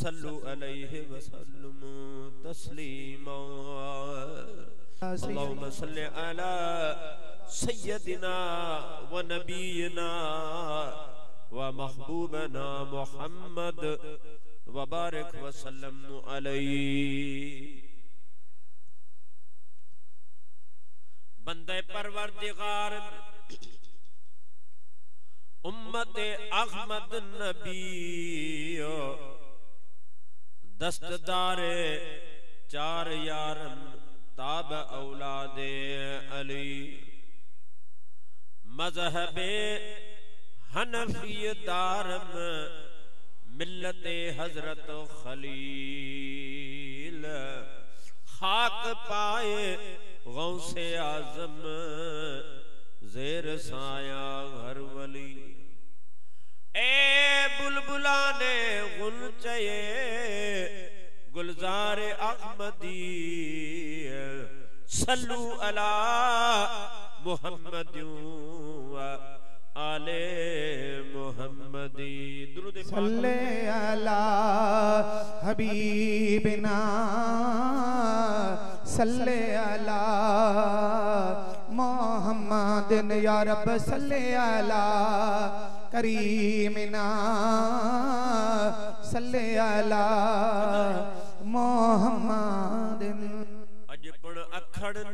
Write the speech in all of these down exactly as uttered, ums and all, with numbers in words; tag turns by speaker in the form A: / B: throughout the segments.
A: सल्लु अलैहि वसल्लमु तस्लीमा। अल्लाहुम्मा सल्लि अला सय्यदिना व नबीना व महबूबना मुहम्मद व बारिक वसल्लम अलैहि। बंदे परवरदिगार उम्मत अहमद नबी दस्तदारे चार यारन ताब औलादे अली मजहबे हनफी दारम मिल्लते हजरत खलील खाक पाए गौसे आजम जेर साया घर वली। ए बुलबुला ने गुलचे गुलजार अहमदी सल्लु अला मुहम्मद आले मुहम्मदी। दुरूद
B: सल्ले अला हबीबिना सल्ले अला मोहम्मद या रब सल्ले अला करीमिना सल्ले अला मोहम्मद।
A: अजपण अखड़न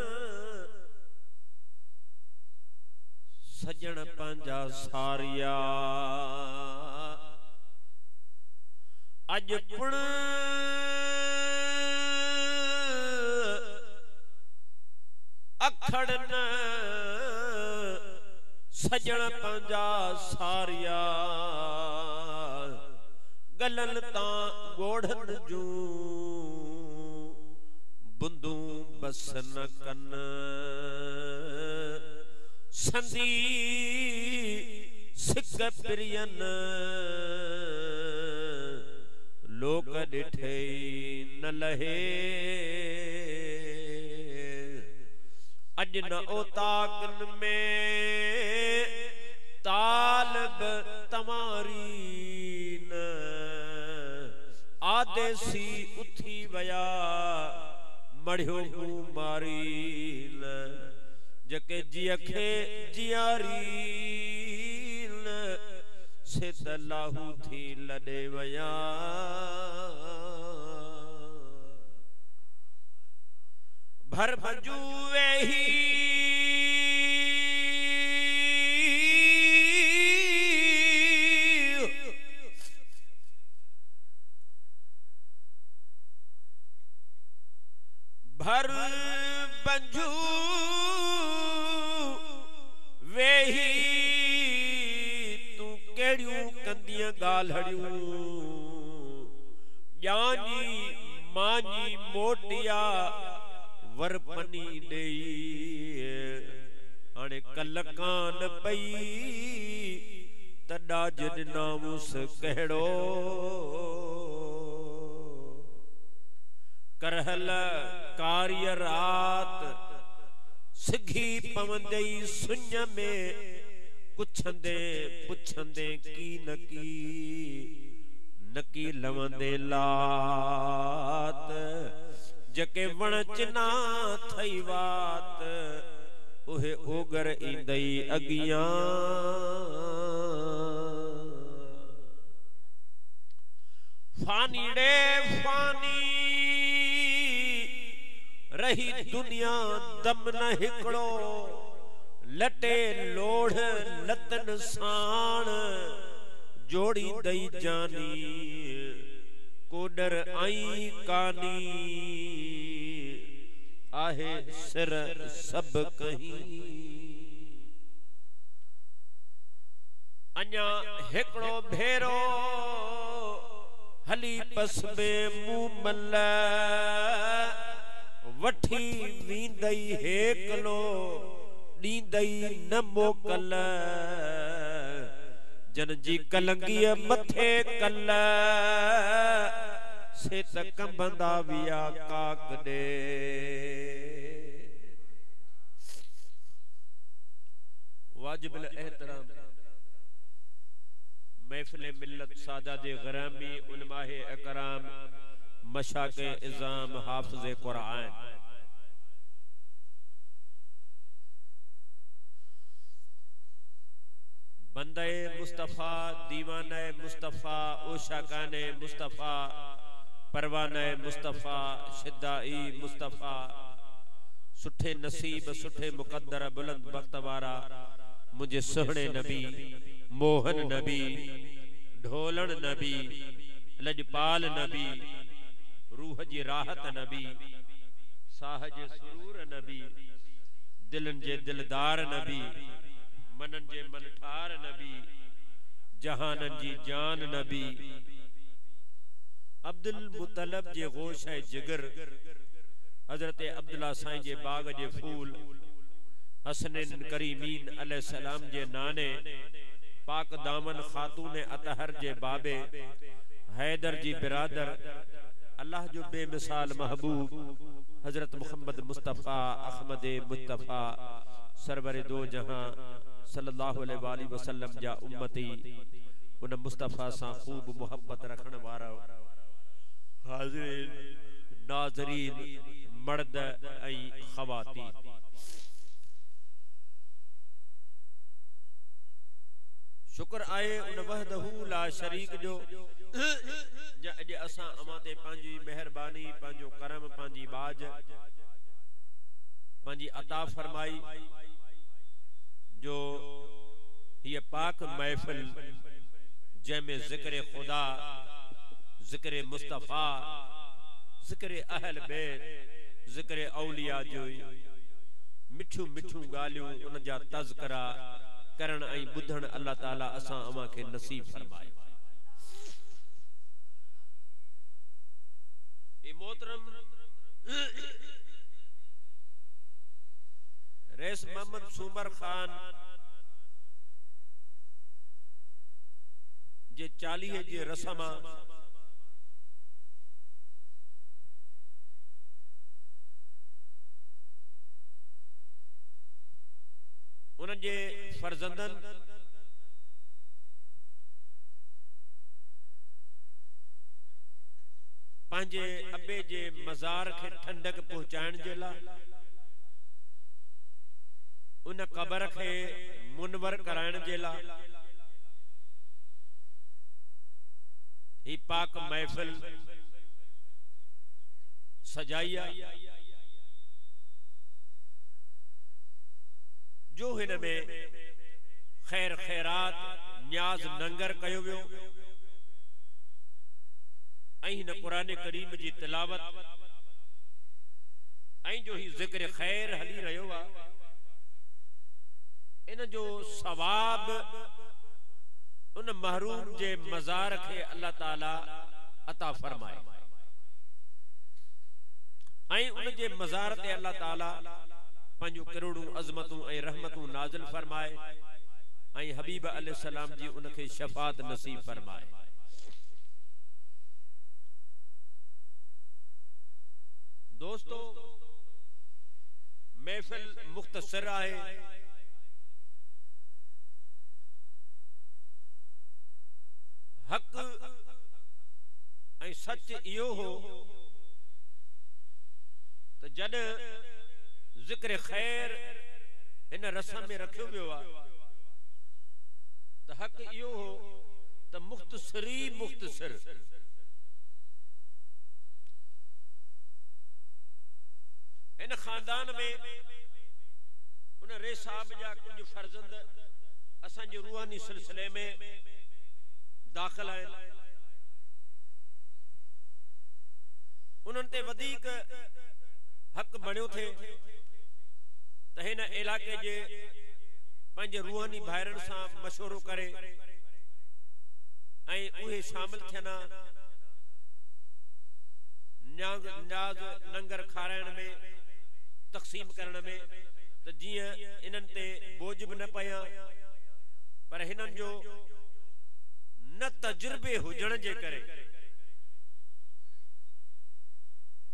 A: सजन पंजा सारिया अजपण अखड़न सजन पंजा सारिया गलन ता गोढ़न जू बुंदू बसन कन संदी सिक प्रियन लोक डिठे न लहे अज न ओताकन में तालब तमारी न आदेसी उथी वया मढ़ियो मारी न जके जियखे जियारी न से तलाहू थी लड़े वया भर बजूवे ही भर बंजू वे ही तू केड़ियों कंदियां गालड़ियों यानी मानी मोटिया वरपनी देई आने कलकान पई तड़ा जिन नामुस कहड़ो करहल कार्य रात सिघी पवंदई सुन में कुछंदे पुछंदे की नकी नकी लवंदे लात जके वण चिना थई वात उहे ओगर इंदई अगिया फानी रे फानी रही दुनिया दम न हिकड़ो लटे लोढ़ लतन साण जोड़ी दई जानी कोडर आई कानी आहे सिर सब कहीं अन्या हिकड़ो भेरो हली पस में मुंह मल वठी वींदई हेकलो ॾींदई न मोकल जन जी कलंगी मथे कल से त कंबंदा विया काक दे वाजिब एहतराम महफिल मिल्लत सादात ग़रामी उलमाए अकराम मशाके इज़ाम हाफ़िज़े कुरान बंदे मुस्तफ़ा दीवाने मुस्तफ़ा ओशाकाने मुस्तफ़ा परवाने मुस्तफ़ा शिद्दाई मुस्तफ़ा सुठे नसीब सुठे मुक़द्दर बुलंद बख्त वारा मुझे सुहणे नबी मोहन नबी ढोलण नबी लजपाल नबी रूह जी राहत नबी साह जे सुरूर नबी दिलन जे दिलदार नबी मनन जे मनठार नबी जहानन जी जान नबी अब्दुल मुतलब जे गोश है जिगर हजरत अब्दुल्ला साईं जे बाग जे फूल हसनैन करीमीन अलैहिस्सलाम जे नाने पाक दामन खातून अतहर जे बाबे हैदर जी बिरादर अल्लाह जो बेमिसाल महबूब हजरत मुहम्मद मुस्तफ़ा अहमद मुस्तफ़ा सरवर दो जहां सल्लल्लाहु अलैहि वसल्लम जा उम्मती उन मुस्तफ़ा सा खूब मोहब्बत रखण वारा हाज़िरीन नाज़रीन मर्द ऐं ख़वातीन शुक्र आए उन वहदहू ला शरीक जो ज अज असां अमां ते पंहिंजी मेहरबानी पंहिंजो करम पंहिंजी बाज पंहिंजी अता फरमाई जो ये पाक महफिल जैमें ज़िक्र खुदा ज़िक्र मुस्तफ़ा ज़िक्र अहल बैत ज़िक्र औलिया जो मिठू मिठू गालियों उन जा तज़किरा करण ऐं बुधण अल्लाह ताला असां अवां के नसीब फरमाए ए मोहतरम रईस मोहम्मद सुमर खान जे चालीहे जे रस्म उन जे फर्जंदन पंहिंजे अबे जे मज़ार के ठंडक पहुंचाइण जे लाइ उन कबर के मुनवर कराइण जे लाइ ही पाक महफिल सजाई जो हिन में खैर खैरात न्याज नंगर कयो वियो ऐं हिन कुरान करीम जी तिलावत ऐं जो ही ज़िक्र खैर हली रहियो आहे इन जो सवाब उन महरूम जे मज़ार के अल्लाह ताला अता फरमाए ऐं उन जे मज़ार ते अल्लाह ताला पंहिंजूं करोड़ूं अज़मतूं ऐं रहमतूं नाज़िल फरमाए ऐं हबीब अलैहिस्सलाम जी उन खे शफ़ाअत नसीब फरमाए दोस्तों महफिल मुख्तसर आहे हक ऐं सच इहो हो त जड ज़िक्र खैर इन रस्म में रखियो वियो आहे त हक इहो हो त मुख्तसरी मुख्तसर इन खानदान में उन रेसाब जा कुछ फर्जंद असांजे रूहानी सिलसिले में दाखिल आहिनि उन्हनि ते वधीक हक बणियो थे त हिन इलाके जे पंहिंजे रूहानी भाइरनि सां मशवरो करे ऐं उहे शामिल थियनि न्याज़ न्याज़ लंगर खाराइण में तक़सीम करण में त जीअं इन्हनि ते बोझ बि न पया पर हिननि जो न तजुर्बे हुजण जे करे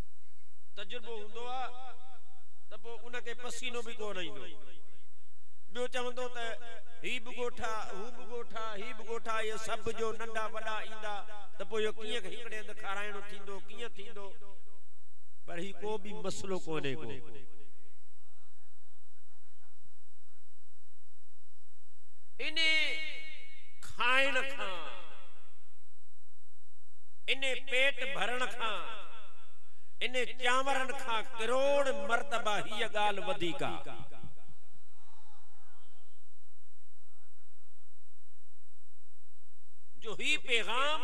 A: तजुर्बो हूंदो आहे त पोइ उनखे पसीनो बि कोन ईंदो ॿियो चवंदो त ही बि ॻोठा हू बि ॻोठा ही बि ॻोठा ये सभु जो नंढा वॾा ईंदा त पोइ इहो कीअं हिकिड़े हंधि खाराइणो थींदो कीअं थींदो पर ही को बि मसलो कोन्हे को इने खाइण खां इने पेट भरण खां इने चांवरन खां करोड़ मर्तबा हीअ ॻाल्हि वधीक आहे जो ही पैगाम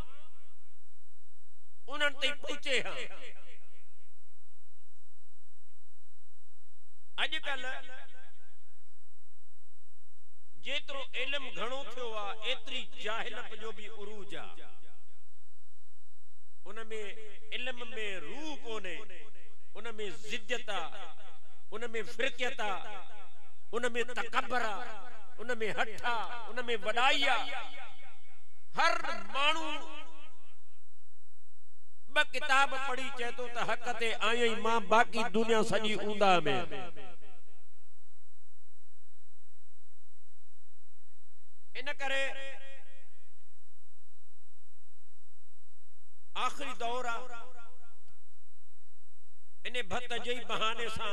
A: उन्हनि ताईं पहुचे हा अॼुकल्ह जेतिरो इल्मु घणो थियो आहे एतिरी जाहिलत जो बि उरूज आहे उनमें इल्म में रूह कोने उनमें जिद्दत आहे उनमें फिरकियत आहे उनमें तकब्बर आहे उनमें हठ आहे उनमें वॾाई आहे हर माण्हू ब किताब पढ़ी चए थो त हक़ ते आहीं मां बाक़ी दुनिया सॼी ऊंदा में इन करे आखिरी दौर आहे इन भत जे बहाने सां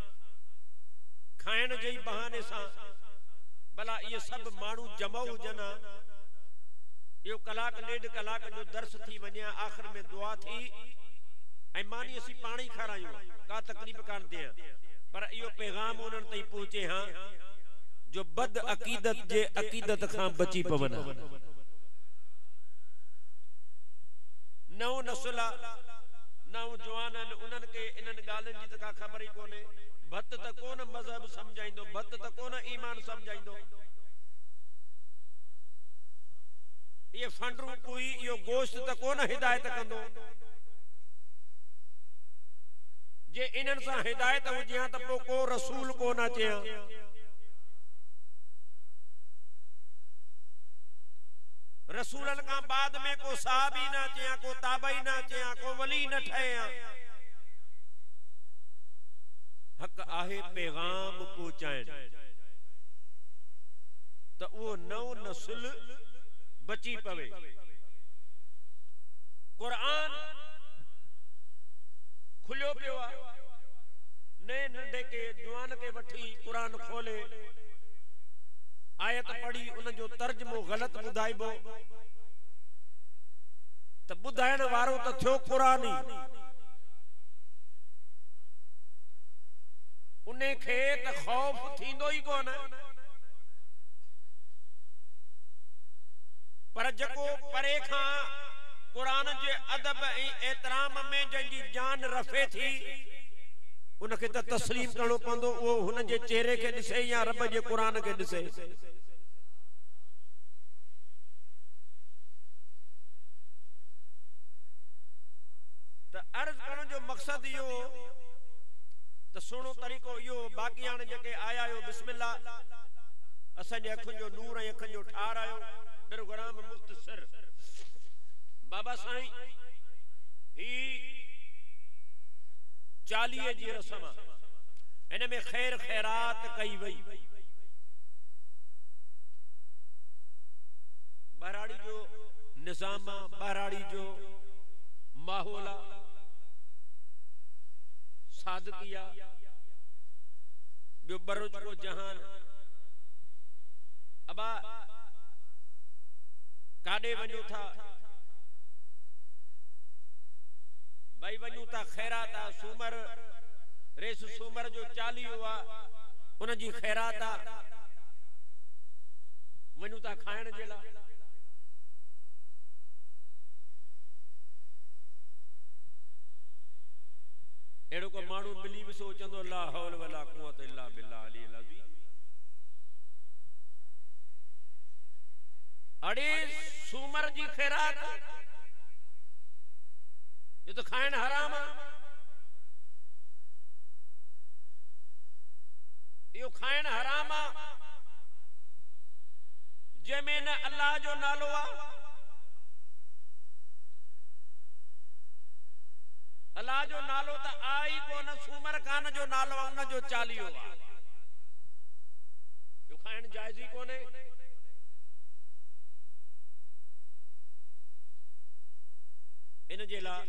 A: खाइण जे बहाने सां भला इहे सभु माण्हू जमा हुजनि यो कलाक डेढ़ कलाक जो दर्स थी वने आखिर में दुआ थी ऐ मानी असी पानी खारायूं का तकलीफ कान थिए पर यो पैगाम उन्हनि ताईं पहुचे हां जो बद अकीदत जे अकीदत खां बची पवन नव नस्ल नव जवानन उन्हनि के इन्हनि ॻाल्हियुनि जी त का ख़बर ई कोन्हे भत त कोन मज़हब समझाईंदो भत त कोन ईमान समझाईंदो ये फंडरू कोई यो गोश्त त कोन हिदायत कंदो जे इन्हनि सां हिदायत हुजे त पोइ को रसूल कोन अचे रसूलन का बाद में को साहबी ना अचे को ताबई ना अचे को वली न ठहे हक आहे पैगाम पहुचाइण त वो नव नस्ल बची पवे कुरान खुलियो पियो आहे नए नंढे के जवान के वठी कुरान खोले आयत पढ़ी उन जो तर्जमो गलत बुधाइबो त बुधाइण वारो त थियो कुरान ही उन्हें खे त खौफ थींदो ही कोन पर जको परे खां कुरान जे अदब ऐं एतराम में जंहिंजी जान रफ़े थी उनखे त तस्लीम करणो पवंदो उहो हुन जे चेहरे खे ॾिसे या रब जे कुरान खे ॾिसे त अर्ज़ करण जो मक़सद इहो त सुहिणो तरीक़ो इहो बाक़ी हाणे जेके आया आहियो बिस्मिल्लाह असांजे अखियुनि जो नूर ऐं अखियुनि जो ठार आहियो प्रोग्राम मुख्तसर बाबा साईं ही चालीहे जी रस्म इन में खैर खैरात कई वई बहराड़ी जो निजाम बहराड़ी जो माहौल सादकिया ॿियो बरोज को जहान अबा काॾे वञो था भाई वञू था खैरात आहे सूमर रेस सूमर जो चालीहो आहे उन जी खैरात आहे वञू था खाइण जे लाइ अहिड़ो को माण्हू मिली बि सोचंदो ला हौल वला कुवत इल्ला बिल्लाह अली अज़ीम अड़े सूमर जी खैरात ये तो खाइण हराम आहे यो खाइण हराम आहे जंहिंमें न अल्लाह जो नालो आहे अल्लाह जो नालो त आई कोन सूमर खान जो नालो उन जो चालीहो आहे खाइण जायज़ ही कोने। इन जे ला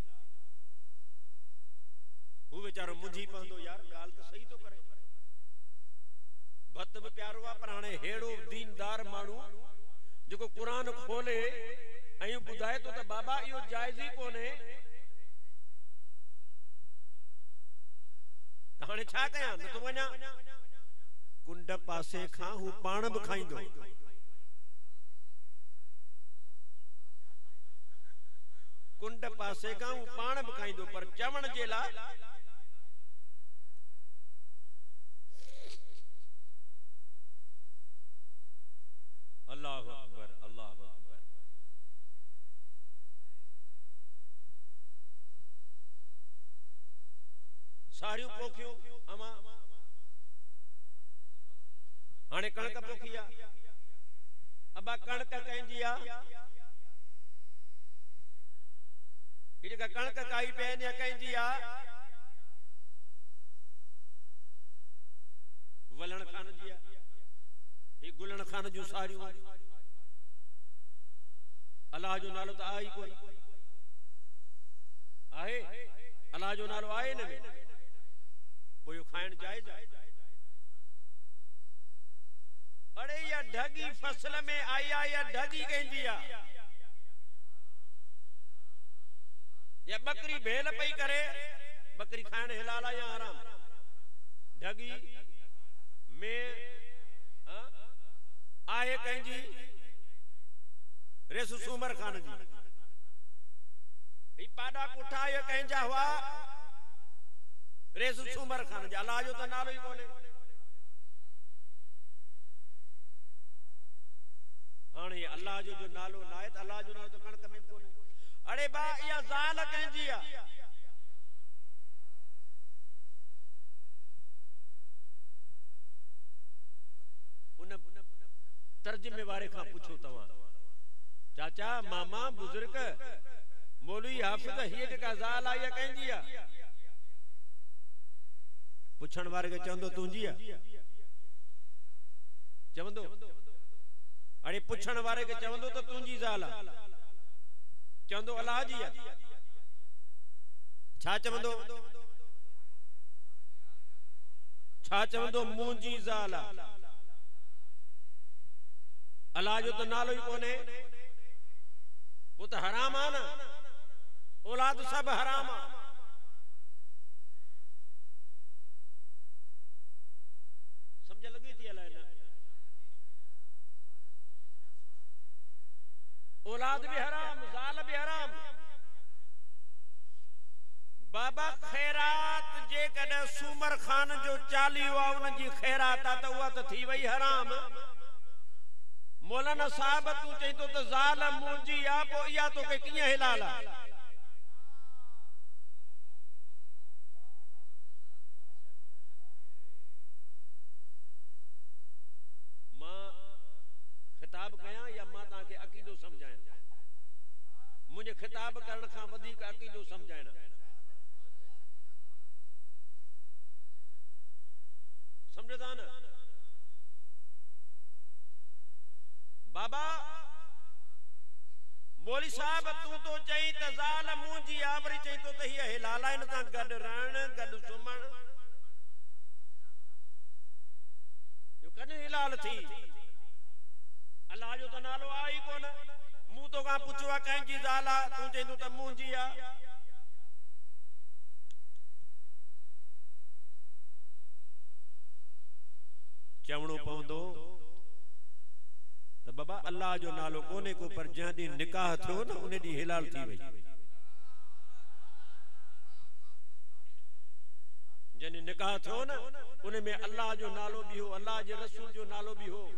A: वो बेचारो मुंझी पवंदो, यार गाल तो सही तो करे, भत भी प्यारो आ, पर हाणे हेड़ो दीनदार माण्हू जेको कुरान खोले ऐं बुधाए तो त बाबा इहो जायज़ ही कोने, त हाणे छा कयां? न तो वञा कुंड पासे खां हू पाण भी खाईंदो, कुंड पासे खां हू पाण भी खाईंदो, पर चवण जे ला अल्लाह अकबर, अल्लाह अकबर। सारियूं पोखियूं अमा हाणे कणक पोखी आ, अबा कणक कंहिंजी आ, ही जेका कणक काई पे ने कंहिंजी आ, वलण खान जी आ, ही गुलण खान जूं सारियूं अल्लाह जो नालो त आई कोन आहे, अल्लाह जो नालो आहे न में, पोइ इहो खाइण जायज़ आहे? अड़े या ढगी फसल में आई आ, या ढगी कंहिंजी आ, या बकरी भेल पई करे, बकरी खाइण हिलाल या हराम? ढगी में आहे कंहिंजी, रेसु सूमर खान जी, ही पाडा पुठा ये कंहिंजा हुआ, रेसु सूमर खान जी, अल्लाह जो त नालो ही कोने। हाणे अल्लाह जो जो नालो नाहे त अल्लाह जो नालो तो कणक में कोने। अरे बा या ज़ाल कंहिंजी आ, उन तर्जुमे वारे खां पुछो तव्हां, चाचा मामा बुजुर्ग मौलवी हाफिज हीअ जेका ज़ाल आ इहा कंहिंजी आ? पुछण वारे खे चवंदो तुंहिंजी आ, चवंदो? अरे पुछण वारे खे चवंदो त तुंहिंजी ज़ाल आ, चवंदो अल्लाह जी आ, छा चवंदो? छा चवंदो? मुंहिंजी ज़ाल आ। अल्लाह जो तो नालो ही कोने, वो तो हराम आ ना, औलाद सब हराम आ। समझ लगी थी अल्लाह ना? औलाद भी हराम, ज़ाल भी हराम। बाबा खैरात जे कॾहिं सूमर खान जो चालीहो आ, उन जी खैरात आ त उहा त थी वई हराम। मौलाना साहब तू चई तो त ज़ाल मुंहिंजी आ, पोइ इहा तोखे कीअं हिलाल आ? मां खिताब कयां या मां तव्हांखे अक़ीदो समझायां? मुंहिंजे खिताब करण खां वधीक अक़ीदो समझाइणा। समझदा न? बाबा मौली साहब तू तो चई त ज़ाल मुंहिंजी आ, वरी चई तो त हीअ हिलाल आहिनि सां गॾु रहण, गॾु सुम्हण, जो कॾहिं हिलाल थी? अल्लाह जो त नालो आ ई कोन। मूं तोखां पुछियो आहे कंहिंजी ज़ाल आ, तूं चईंदो त मुंहिंजी आ। चवणो पवंदो त बाबा अल्लाह जो नालो कोने को, पर जंहिं ॾींहुं निकाह थियो न उन ॾींहुं हिलाल थी वई। जंहिं ॾींहुं निकाह थियो न उन में अल्लाह जो नालो भी हो, अल्लाह जे रसूल जो नालो भी हो।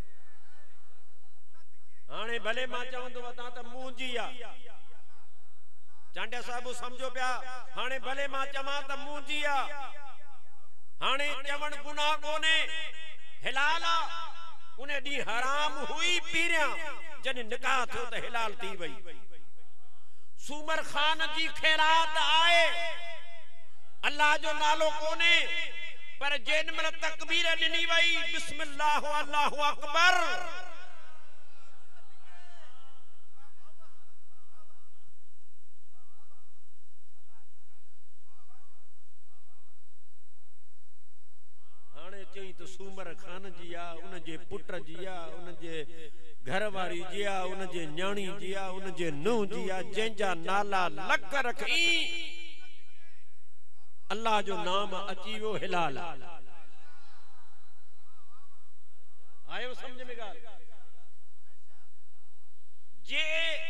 A: हाणे भले मां चवंदो वतां त मुंहिंजी आ, चांडिया साहब समझो पिया, हाणे भले मां चवां त मुंहिंजी आ, हाणे चवण गुनाह कोने, हिलाल आ। उन ॾींहुं हराम हुई पीरियां, जॾहिं निकाह थियो त हिलाल थी वई। सूमर खान जी खैरात आहे, अल्लाह जो नालो कोने, पर जेन मन तकबीर ॾिनी वई बिस्मिल्लाह अल्लाहु अकबर हाणे चई तो सूमर खान जी आ उन जे पुट जी आ उन जे घरवारी जी आ उन जे न्याणी जी आ उन जे नूह जी आ जंहिंजा नाला लख रखी अल्लाह जो नाम अची वियो हिलाल आयो समझ में गाल जे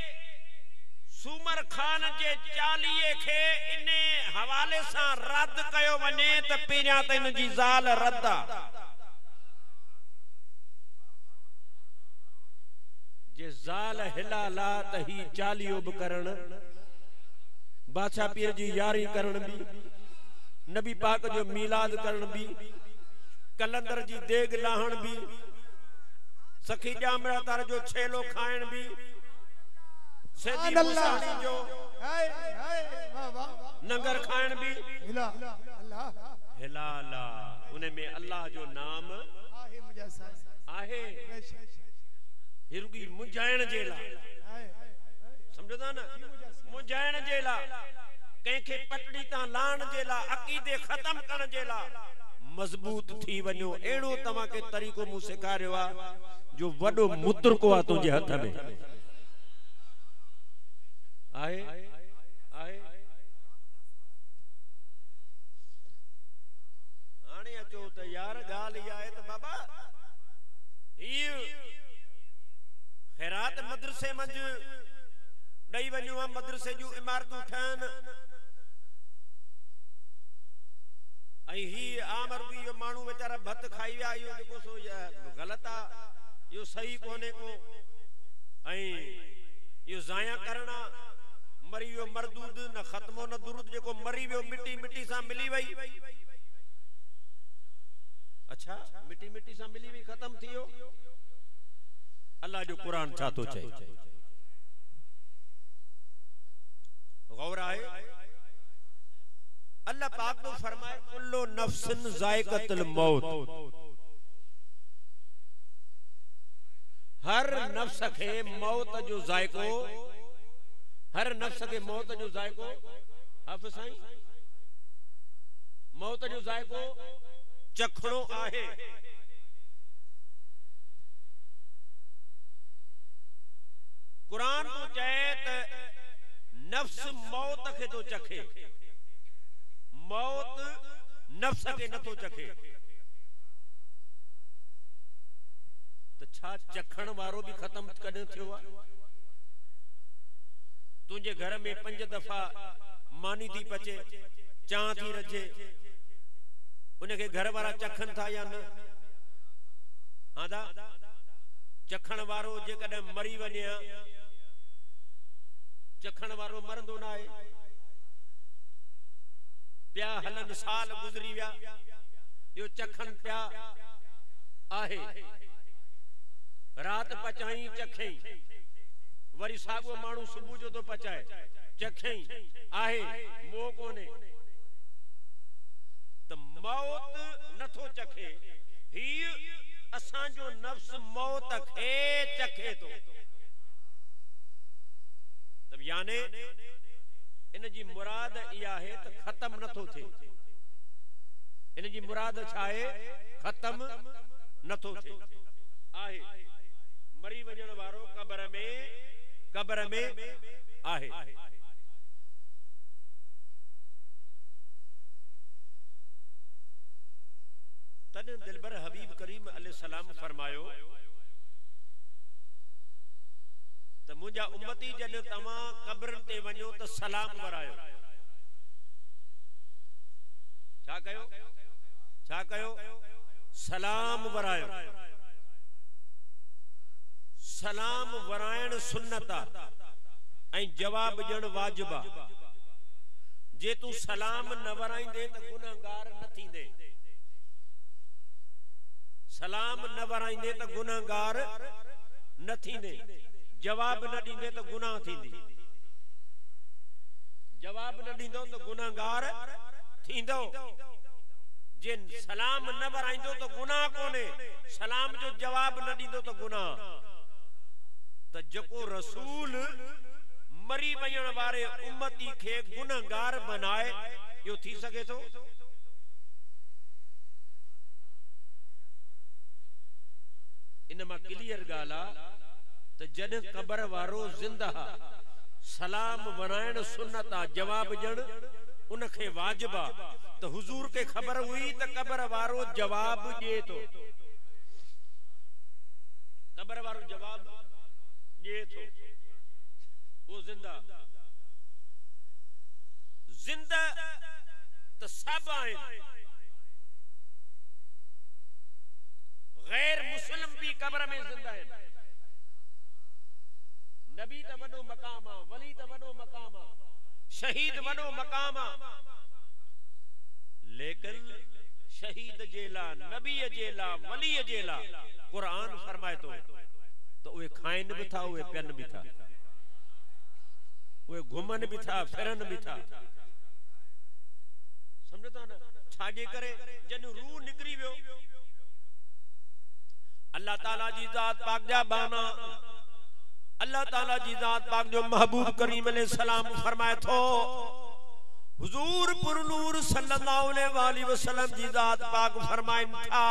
A: सूमर खान जे चालीहे खे इन हवाले सां रद्द कयो वञे त पहिरियां त इन जी ज़ाल रद्द आ जे ज़ाल हिलाला त ही चालीहो बि करण बादशाह पीर जी यारी करण बि नबी पाक जो मीलाद करण भी कलंदर जी देग लाहण भी सखी जामड़ा तार जो छेलो खाइण भी सदी मुसानी जो नंगर खाइण भी हिलाला उन में अल्लाह जो नाम आहे हिरुगी मुंझाइण जे ला समझदा ना मुंझाइण जे ला कंहिंखे पटड़ी तां लाण जे ला अकीदे खत्म करण जे ला मजबूत थी वञो एड़ो तव्हां के तरीक़ो मूं सेखारियो आ जो वडो मुतरको आ तुंहिंजे हथ में आहे आहे हाणे अचो त यार ॻाल्हि इहा आहे त बाबा हीउ खैरात मदरसे मंझि ॾेई वञो मदरसे जूं इमारतूं ठहनि आई ही आमर भी यो मानू बेचारा भत खाई विया यो जेको सो गलत आ यो सही कोने को आई यो जाया करना मरी वियो मरदूद न खत्मो न दुरुद जेको मरी वियो मिट्टी मिट्टी सां मिली वई अच्छा मिट्टी मिट्टी सां मिली वई खत्म थियो अल्लाह जो कुरान छा तो चए गौर आए अल्लाह पाक तो फरमाए कुल्लु नफ्सिन जायकातुल मौत हर नफ्स के मौत जो जायको हर नफ्स के मौत जो जायको हाफिज साईं मौत जो जायको चखणो आहे कुरान तो चए त नफ्स मौत के तो चखे मौत नफ्स के नथो चखे तो छा चखण वारो भी खत्म कदे थियो आ तुझे घर में पंज दफा मानी थी पचे चा थी रजे उनके घर वाला चखन था या न आदा चखण वारो जे कदे मरी वने चखण वारो मरंदो ना है प्या हलन साल गुजरी विया यो चखन प्या आहे रात पचाई चखई वरी सागो मानू सुबह जो तो पचाए चखई आहे मोह कोने तो मौत नथो चखे ही असा जो नफ्स मौत खे चखे तो तब याने इन जी मुराद इया है तो खत्म नथो थे इन जी मुराद छा है खत्म नथो थे आहे मरी वजण वारो कब्र में कब्र में आहे तने दिलबर हबीब करीम अलैहिस्सलाम फरमायो तो मुझा उम्मती जन तमा कब्र ते वञो तो सलाम वरायो छा कयो छा कयो सलाम वरायो सलाम वरायण सुन्नत आ जवाब ॾियण वाजिब आ जे तू सलाम न वराईंदे तो गुनाहगार न थींदे सलाम न वराईंदे तो गुनाहगार न थींदे जवाब न दींदे तो गुनाह थींदी जवाब न दींदो तो गुनाहगार थींदो जिन सलाम न वराइंदो तो गुनाह कोने, सलाम जो जवाब न दींदो तो गुनाह। तो जको रसूल मरी वयण वारे उम्मती खे गुनहगार बनाए, यो थी सके तो? इनमा क्लियर गाला तो जन कबर वारो जिंदा सलाम वराइण सुन्नत आ, जवाब जण उनखे वाजिबा। तो हुजूर के खबर हुई तो कबर वारो जवाब जे तो, कबर वारो जवाब जे तो, वो जिंदा जिंदा तो सब आए, गैर मुस्लिम भी कब्र में जिंदा है। नबी तो वनो मकामा, वली तो वनो मकामा, शहीद वनो मकामा, लेकिन शहीद जेला, नबी जेला, वली जेला कुरान फरमाए तो तो वे खाइन भी था, वे पेन भी था, वे घुमन भी था, फिरन भी था। समझता ना? छाजे करे जन रूह निकरी वियो, अल्लाह ताला जी जात पाक जा बाना, अल्लाह ताला जी जात पाक जो महबूब करीम अलैहि सलाम फरमाए थो, हुजूर पुरनूर सल्लल्लाहु अलैहि वसल्लम जी जात पाक फरमाइन था,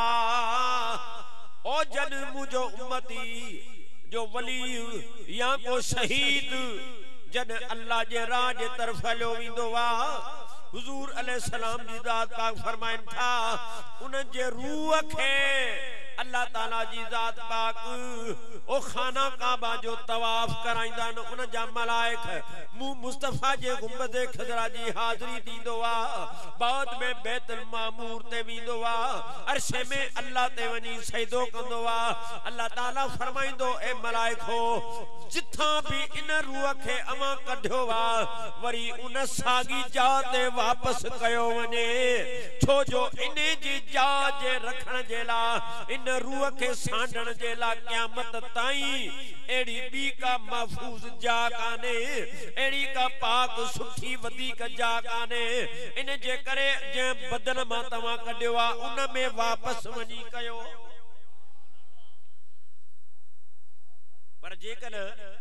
A: ओ जन मुझो उम्मती जो वली या को शहीद जन अल्लाह जे राह जे तरफ हलियो वेंदो वा, हुजूर अलैहि सलाम जी जात पाक फरमाइन था, उन जे रूह खे अल्लाह ताला जी जात पाक ओ खाना काबा जो तवाफ कराइंदा न, उन जा मलाइक मु मुस्तफा जे गुंबद खजरा जी हाजिरी दींदो वा, बाद में बैतुल मामूर ते वेंदो वा, अर्श में अल्लाह ते वनी सजदो कंदो वा। अल्लाह ताला फरमाइंदो, ए मलाइको जिथा भी इन रूह खे अमा कढियो वा, वरी उन सागी जा ते वापस कयो वने, छो जो इने जी जा जे रखण जे ला, इन रूह के सांडण जे ला क़यामत ताईं एड़ी बी का महफूज जा काने, एड़ी का पाक सुठी वदी का जा काने। इन जे करे जे बदन मा तवा कढियो आ उन में वापस वनी कयो। पर जेकन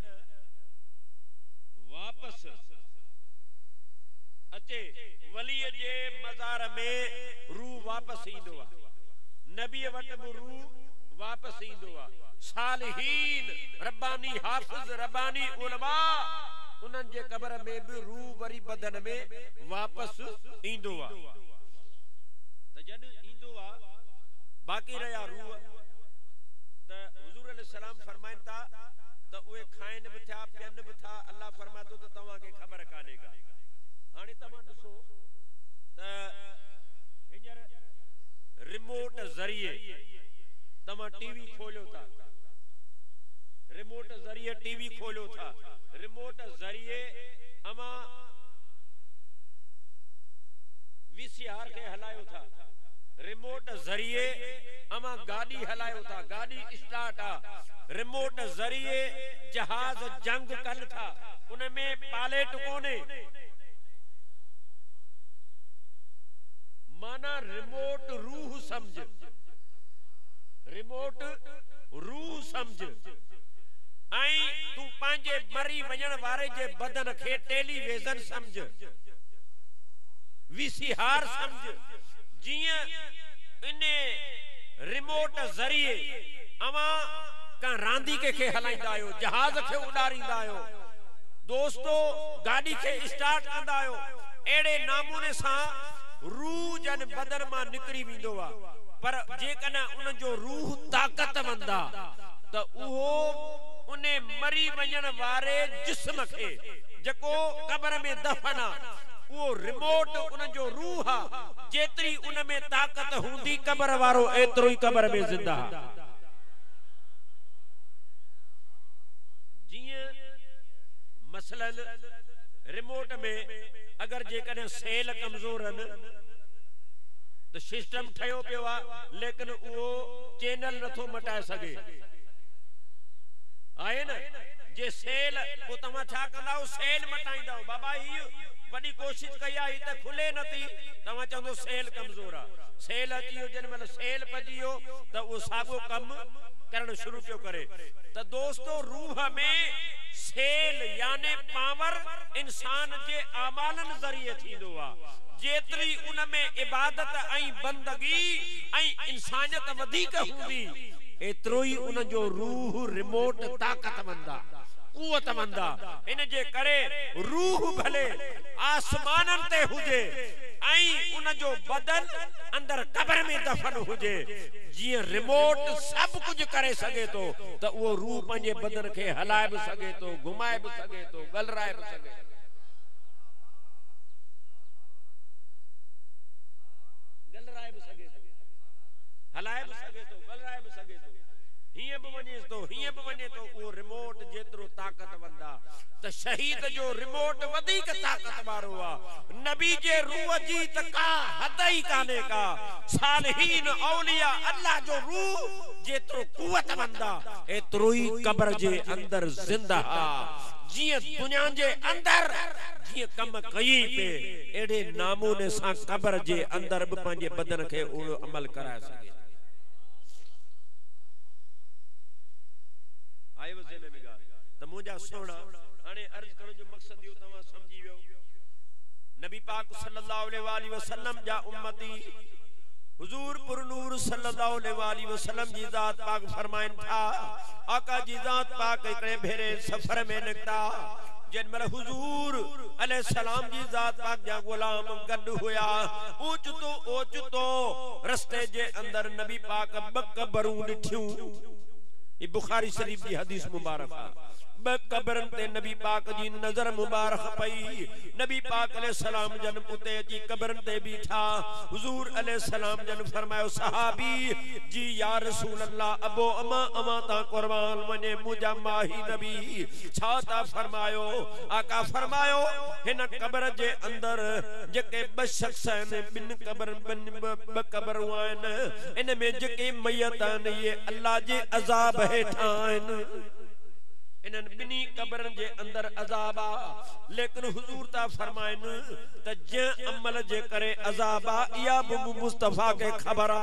A: वापस अचे वली जे मज़ार में रूह वापस ईंदो आ, नबी वट रूह वापस ईंदो आ, सालिहीन रब्बानी हाफिज रब्बानी उलमा उनन जे कब्र में भी रूह वरी बदन में वापस ईंदो आ। त जन ईंदो आ बाकी रहा रूह, त हुजूर अलैहि सलाम फरमाइन था त उहे खाइन भी था, पियन भी था। अल्लाह फरमातो त तवा के खबर काने का। हाने तमा ॾिसो त हींअर रिमोट जरिए तमा टीवी खोलियो था, रिमोट जरिए टीवी खोलियो था, रिमोट जरिए अमा वीसीआर के हलायो था, रिमोट जरिए अमा गाड़ी हलायो था, गाड़ी स्टार्ट आ, रिमोट जरिए जहाज जंग कन था, उनमें पायलट कोने, माना रिमोट रूह समझ, रिमोट रूह समझ। आई तू पांजे मरी वजन वारे जे बदन खे टेलीविजन समझ, वीसीआर समझ। जिया इने रिमोट जरिए अवा का रांदी के खे हलाइंदा आयो, जहाज खे उडारींदा आयो, दोस्तो गाड़ी के स्टार्ट कंदा आयो, एड़े नामूने सा रूह जन बदन मा निकरी विंदो आ। पर जेकन उन जो रूह ताकतवंद आ त उहो उन्हें मरी वजन वारे जिस्म खे जको कब्र में दफन आ, वो रिमोट उन जो रूह आ, जेतरी उन में ताकत हुंदी कब्र वारो एतरो ही कब्र में जिंदा। जिए मसलन रिमोट में अगर जेकन सेल कमजोर न तो सिस्टम ठयो पियो आ, लेकिन वो चैनल नथो मटाए सके, आए न जे सेल को तमा छा कंदाओ सेल मटाइंदाओ बाबा ही वडी कोशिश कया ही त खुले नथी तमा चंदो सेल कमजोर आ सेल अचियो जन मतलब सेल पजियो त वो सागो कम करण शुरू क्यों करे त दोस्तों रूह में सेल यानी पावर इंसान जे अमालन जरिए थींदो आ जेतरी उन में इबादत आई बंदगी आई इंसानियत वधिक हुंदी एतरो ही उन जो रूह रिमोट ताकतमंदा कुवतमंदा इन जे करे रूह भले आसमानन ते हुजे आई उन जो बदन अंदर कब्र में दफन हुजे जी रिमोट सब कुछ करे सके तो त वो रूह पंजे बदन के हलाए भी सके तो घुमाए भी सके तो गलराए भी सके गलराए भी सके तो हलाए भी सके तो गलराए भी सके तो हिए भी वने तो हिए भी वने तो वो रिमोट जेतरो ताकतवंदा त शहीद जो रिमोट वधिक ताकत वारो आ नबी जे रूह जी त का हद ही काने का सालिहीन औलिया अल्लाह जो रूह जेतरो कुवतवंदा एतरो ही कब्र जे अंदर जिंदा जी दुनिया जे अंदर जी कम कई पे एडे नामूने सा कब्र जे अंदर भी पंजे बदन के उड़ो अमल कराए सके आए वसे में बिगाड़ त मुजा सोना हाने अर्ज करण जो मकसद यो तवा समझी वियो नबी पाक सल्लल्लाहु अलैहि वसल्लम जा उम्मती हुजूर पुरनूर सल्लल्लाहु अलैहि वसल्लम जी जात पाक फरमाइन था आका जी जात पाक एकड़े भेरे सफर में निकता जन मल हुजूर अलैहि सलाम जी जात पाक जा गुलाम गड होया ओचतो ओचतो रस्ते जे अंदर नबी पाक बकबरू दिठियो ये बुखारी शरीफ की हदीस मुबारक है बकबरन ते नबी पाक जी नजर मुबारक पई नबी पाक अलैहि सलाम जन उते जी कब्रन ते बीठा हुजूर अलैहि सलाम जन फरमायो सहाबी जी या रसूल अल्लाह अबो अमा अमा ता कुर्बान वने मुजा माही नबी छा ता फरमायो आका फरमायो हिन कब्र जे अंदर जके ब शख्स ने बिन कब्र बन ब कब्र आइन इन में जके मयत ने ये अल्लाह जे अजाब हेठाइन इनन बिनी कब्रन जे अंदर अजाबा लेकिन हुजूर ता फरमाइन त जे अमल जे करे अजाबा या मुस्तफा के खबरा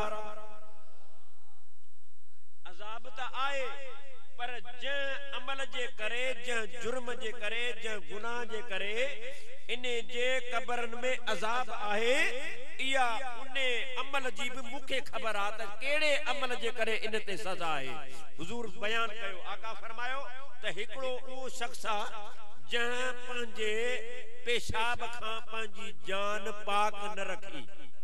A: अजाब ता आए पर जे अमल जे करे जे जुर्म जे करे जे गुनाह जे करे इने जे कब्रन में अजाब आहे या उने अमल जी भी मुखे खबर आ त केड़े अमल जे करे इन ते सजा आहे हुजूर बयान कयो आका फरमायो त हिकड़ो ओ शख्स जहां पंजे पेशाब खां पंजी जान पाक न रखी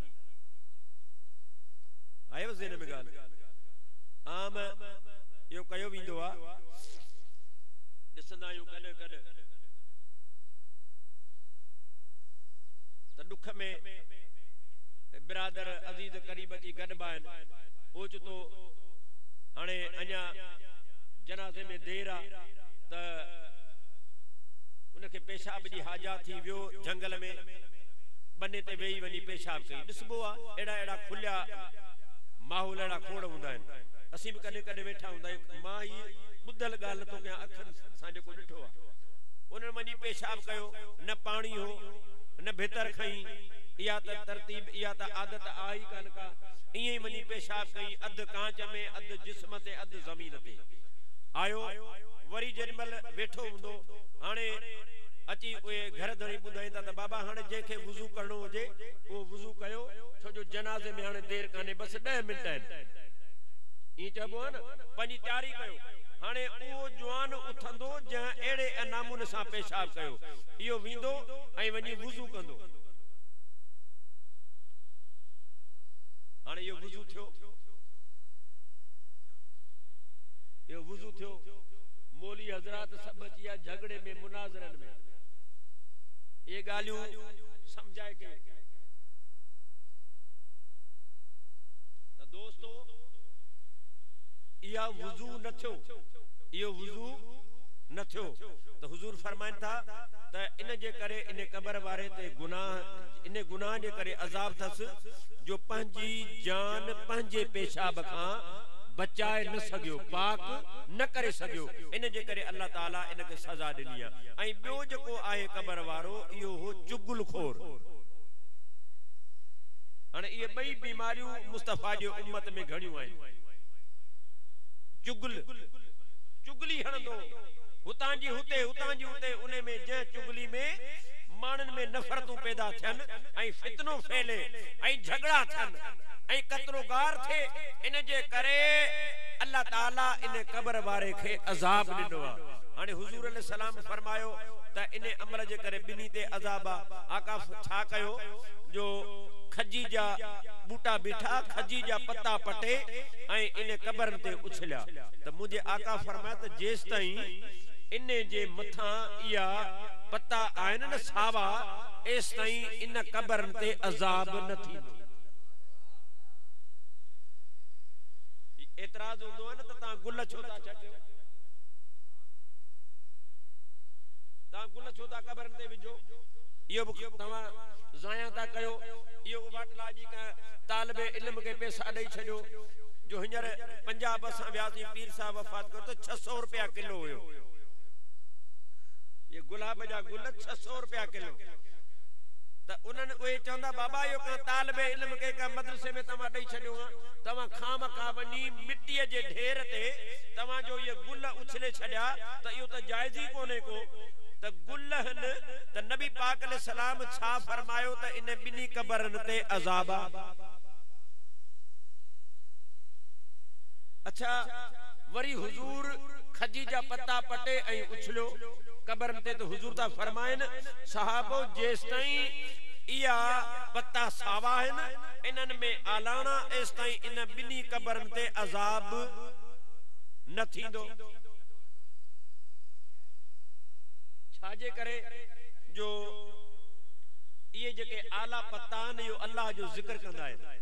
A: आयो ज़हन में गाल आम यो कयो विंदो आ दिसंदा आहियूं कॾहिं कॾहिं त दुख में बिरादर अजीज करीब जी गॾबा आहिनि ओचितो हाणे अञा जनाज़े में देर आ त उनखे पेशाब जी हाजा थी वियो जंगल में बने ते वेही वञी पेशाब कई ॾिसबो आ एड़ा एड़ा खुलिया माहौल एड़ा खोड़ हूंदा आहिनि असीं बि कॾहिं कॾहिं वेठा हूंदा आहियूं मां ही ॿुधल ॻाल्हि तो कयां अखियुनि सां जेको ॾिठो आहे उन्हनि वञी पेशाब कयो न पाणी हो न भितर खई या त तरतीब या त आदत आई कान का इए वनी पेशाब कई अध कांच में अध जिस्म ते अध जमीन ते आयो वरी जरिमल वेठो हुंदो हाने अची ओए घर धणी बुधाइंदा त बाबा हाने जेके वुजू करणो होजे वो वुजू कयो छो जो जनाजे में हाने देर काने बस ॾह मिनट आहिनि ई चबो न पंजी तैयारी कयो हाने ओ जवान उथंदो ज एड़े नामूने सां पेशाब कयो इयो विंदो ऐं वनी वुजू कंदो हाने यो वुजू थियो यो वुजू थियो मौली हजरात सब अचिया झगड़े में मुनाजरन में ये गालियों समझाए के तो दोस्तों या वुजू न थियो यो वुजू न थियो तो हुजूर फरमाइन था त इन जे करे इन कब्र वारे ते गुनाह इन गुनाह जे करे अजाब थस जो पंजी जान पंजे पेशाब खां बचाए न सकियो, पाक न करे सकियो। इन जे करे अल्लाह ताला इनके सज़ा ॾिनी आहे। ऐं ॿियो जेको आहे क़बर वारो इहो हो चुगलखोर। हाणे इहे ॿई बीमारियूं मुस्तफ़ा जे उम्मत में घणियूं आहिनि। चुगल चुगली हणंदो हुतां जी हुते हुतां जी हुते, उन में जंहिं चुगली में माण्हुनि में नफ़रतूं पैदा थियनि ऐं फितनो फैले ऐं झगड़ा थियनि ऐं कतरो गार थिए। इन जे करे अल्लाह ताला इन क़बर वारे खे अज़ाब ॾिनो आहे। हाणे हुज़ूर अलैहिस्सलाम फरमायो त इन अमल जे करे ॿिनी ते अज़ाब आहे। आका छा कयो जो खजी जा बूटा बीठा, खजी जा पत्ता पटे ऐं इन क़बर ते उछलिया। त मुझे आका फरमाया त जेस ताईं इन जे मथां इया पत्ता आहिनि न सावा, एस ताईं इन क़बर ते अज़ाब न थींदो। एतराज हूंदो आहे न त तव्हां गुल छो था छॾियो, तव्हां गुल छो था क़बर ते विझो, इहो बि तव्हां ज़ाया था कयो। इहो वाटला जी का तालिबे इल्म के पैसा ॾेई छॾियो। जो हींअर पंजाब असां वियासीं, पीर साहब वफ़ात कयो त छह सौ रुपया किलो हुयो। ये गुलाब जा गुल छह सौ रुपया किलो। त उन्हनि उहे चवंदा बाबा इहो का तालिबे इल्म के का मदरसे में तव्हां ॾेई छॾियो आहे, तव्हां खाम खा वञी मिटीअ जे ढेर ते तव्हां जो इहे गुल उछले छॾिया त इहो त जाइज़ ई कोन्हे को। त गुल हन त नबी पाक अलैहिस्सलाम छा फरमायो त इन ॿिनी क़बरनि ते अज़ाब आहे। अच्छा, वरी हुजूर खजी जा पत्ता पटे ऐं उछलियो क़बर ते। तो हुजूर ता फरमाइन सहाबो जेस ताईं इया पत्ता सावा आहिनि, इन्हनि में आलाना, एस ताईं इन ॿिनी क़बरनि ते अज़ाब न थींदो। छाजे करे जो ये जेके आला पत्ता आहिनि इहो अल्लाह जो ज़िक्र कंदा आहिनि।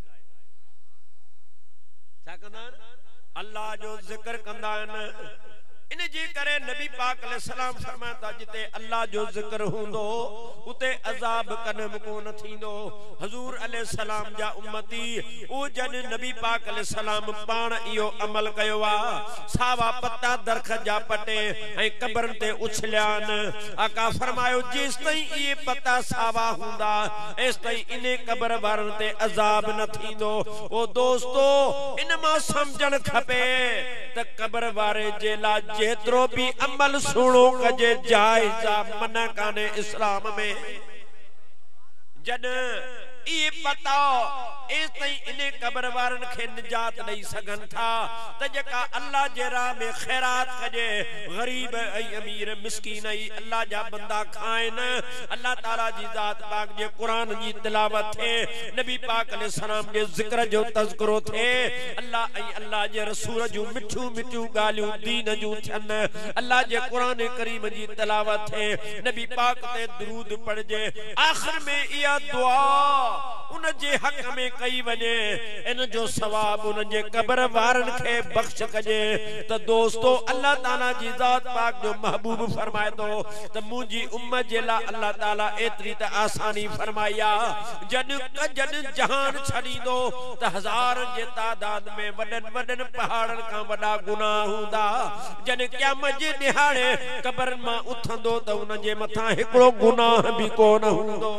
A: छा कंदा आहिनि? अल्लाह जो ज़िक्र कंदा आहिनि। इन जे करे नबी पाक अलैहिस्सलाम फरमाता जिते अल्लाह जो ज़िक्र हूंदो उते अज़ाब कदम कोन थींदो। हुजूर अलैहिस्सलाम जा उम्मती ओ जन नबी पाक अलैहिस्सलाम पाण इहो अमल कयो आ, सावा पत्ता दरख जा पटे ऐं क़बर ते उछलियान। आका फरमायो जेस ताईं ये पत्ता सावा हुंदा एस ताईं इन क़बर वारन ते अज़ाब न थींदो। ओ दोस्तो इन मां समझण खपे त क़बर वारे जे ला जेतरो भी अमल सुनो कजे जायज़ मना काने इस्लाम में। जन ये पता एस ताईं इन क़बर वारन खे निजात ॾेई सघन था त जेका अल्लाह जे राह में खैरात कजे, गरीब ऐं अमीर मिस्कीन ऐं अल्लाह जा बंदा खाइन, अल्लाह ताला जी ज़ात पाक जे कुरान जी तिलावत थे, नबी पाक अलैहिस्सलाम जे ज़िक्र जो तज़किरो थे, अल्लाह ऐं अल्लाह जे रसूल जूं मिठियूं मिठियूं ॻाल्हियूं दीन जूं थियनि, अल्लाह जे कुरान करीम जी तिलावत थे, नबी पाक ते दुरूद पढ़जे, आखिर में इहा दुआ उन जे हक़ में कई वने, इन जो सवाब उन जे क़बर वारन खे बख्श कजे। त दोस्तो अल्लाह ताला जी ज़ात पाक जो महबूब फरमाए तो त मुजी उम्मत जे ला अल्लाह ताला एतरी त आसानी फरमाया जन जन जहान छड़ींदो त हजार जे तादाद में वडन वडन पहाड़न का वडा गुनाह हुंदा, जन क़यामत जे दिहाड़े क़बर मां उथंदो त उन जे मथा हिकड़ो गुनाह भी कोन हुंदो।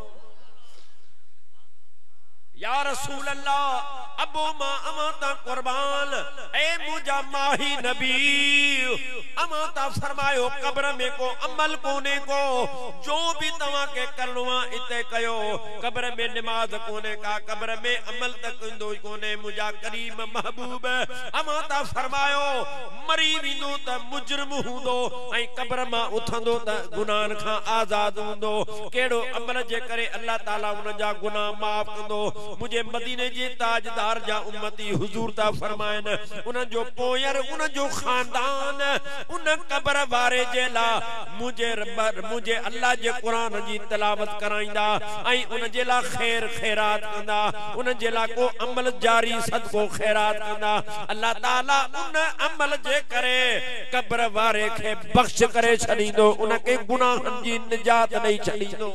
A: या रसूल अल्लाह अबो मां अमाता कुर्बान, ए मुझा माही नबी अमाता फरमायो क़ब्र में को अमल कोने को, जो भी तवा के करवा इते कयो, क़ब्र में नमाज कोने का, क़ब्र में अमल तक इंदो कोने, मुझा करीम महबूब अमाता फरमायो मरी विंदो त मुजरिम हुंदो ऐं क़ब्र मां उथंदो त गुनाहन खां आजाद हुंदो। केड़ो अमल जे करे अल्लाह ताला उन जा गुनाह माफ कंदो। मुझे मदीने जे ताजदार जा उम्मती हुजूर ता फरमायन उन जो पोयर उन जो खानदान उन क़ब्र वारे जे ला मुझे मुझे अल्लाह जे कुरान जी तिलावत कराइंदा ऐं उन जे ला खैर खैरात कंदा, उन जे ला को अमल जारी सदको खैरात कंदा। अल्लाह ताला उन अमल जे करे क़ब्र वारे खे बख्श करे छड़ींदो, उन के गुनाहन जी निजात ॾेई छड़ींदो।